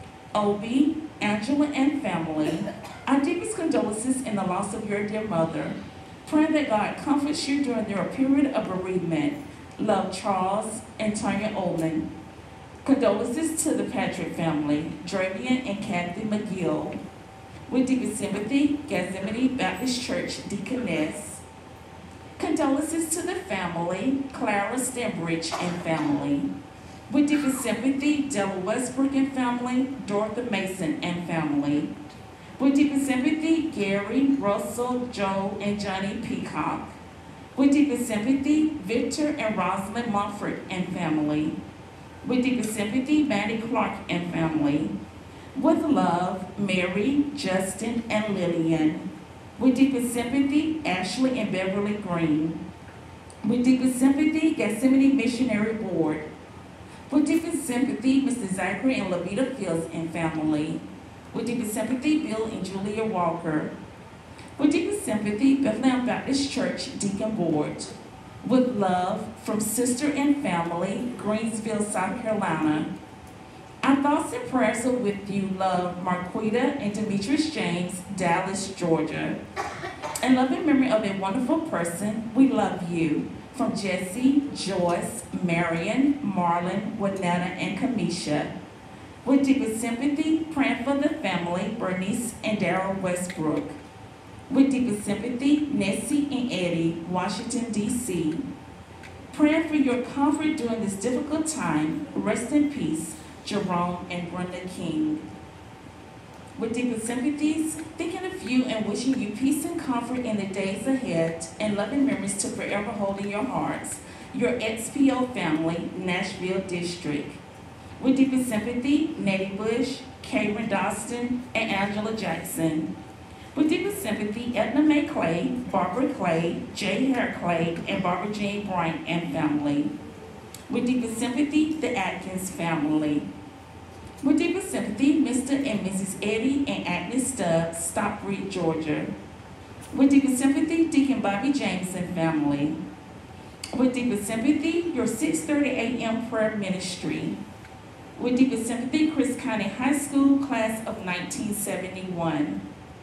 Obie, Angela, and family, our deepest condolences in the loss of your dear mother. Praying that God comforts you during your period of bereavement. Love, Charles and Tanya Olin. Condolences to the Patrick family, Dravian and Kathy McGill. With deepest sympathy, Gethsemane Baptist Church Deaconess. Condolences to the family, Clara Stenbridge and family. With deepest sympathy, Della Westbrook and family, Dorothy Mason and family. With deepest sympathy, Gary, Russell, Joe, and Johnny Peacock. With deepest sympathy, Victor and Rosalind Montfort and family. With deepest sympathy, Maddie Clark and family. With love, Mary, Justin, and Lillian. With deepest sympathy, Ashley and Beverly Green. With deepest sympathy, Gethsemane Missionary Board. With deepest sympathy, Mr. Zachary and Levita Fields and family. With deepest sympathy, Bill and Julia Walker. With deepest sympathy, Bethlehem Baptist Church Deacon Board. With love from sister and family, Greensville, South Carolina. Our thoughts and prayers are with you, love, Marquita and Demetrius James, Dallas, Georgia. In loving memory of a wonderful person, we love you. From Jesse, Joyce, Marion, Marlon, Winetta, and Kamisha. With deepest sympathy, praying for the family, Bernice and Daryl Westbrook. With deepest sympathy, Nessie and Eddie, Washington, D.C. Praying for your comfort during this difficult time, rest in peace, Jerome and Brenda King. With deepest sympathies, thinking of you and wishing you peace and comfort in the days ahead, and loving memories to forever hold in your hearts, your XPO family, Nashville District. With deepest sympathy, Nettie Bush, Karen Doston, and Angela Jackson. With deepest sympathy, Edna Mae Clay, Barbara Clay, J. Hare Clay, and Barbara Jean Bryant and family. With deepest sympathy, the Atkins family. With deepest sympathy, Mr. and Mrs. Eddie and Agnes Stubbs, Stockbridge, Georgia. With deepest sympathy, Deacon Bobby James and family. With deepest sympathy, your 6:30 a.m. prayer ministry. With deepest sympathy, Chris County High School class of 1971.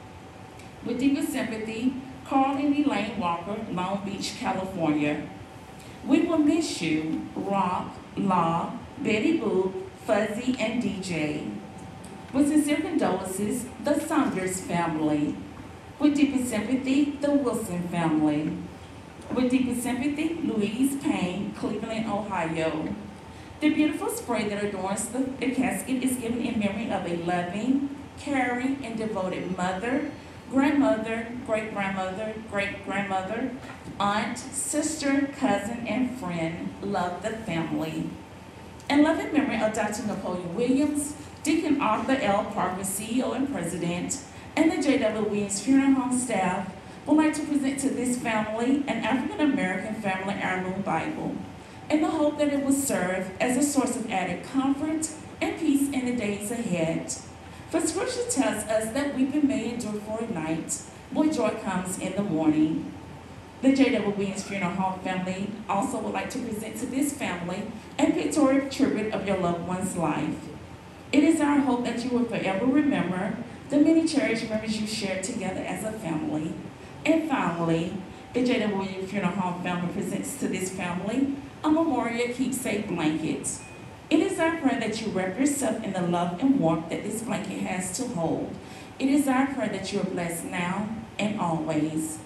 With deepest sympathy, Carl and Elaine Walker, Long Beach, California. We will miss you, Rock, Law, Betty Boo, Fuzzy, and DJ. With sincere condolences, the Saunders family. With deepest sympathy, the Wilson family. With deepest sympathy, Louise Payne, Cleveland, Ohio. The beautiful spray that adorns the casket is given in memory of a loving, caring, and devoted mother, grandmother, great-grandmother, great-grandmother, aunt, sister, cousin, and friend. Love the family. In loving memory of Dr. Napoleon Williams, Deacon Arthur L. Parker, CEO and President, and the J.W. Williams Funeral Home staff would like to present to this family an African-American Family Heirloom Bible, in the hope that it will serve as a source of added comfort and peace in the days ahead. For Scripture tells us that weeping may endure for a night, but joy comes in the morning. The J.W. Williams Funeral Home family also would like to present to this family a pictorial tribute of your loved one's life. It is our hope that you will forever remember the many cherished memories you shared together as a family. And finally, the J.W. Williams Funeral Home family presents to this family a memorial keepsake blanket. It is our prayer that you wrap yourself in the love and warmth that this blanket has to hold. It is our prayer that you are blessed now and always.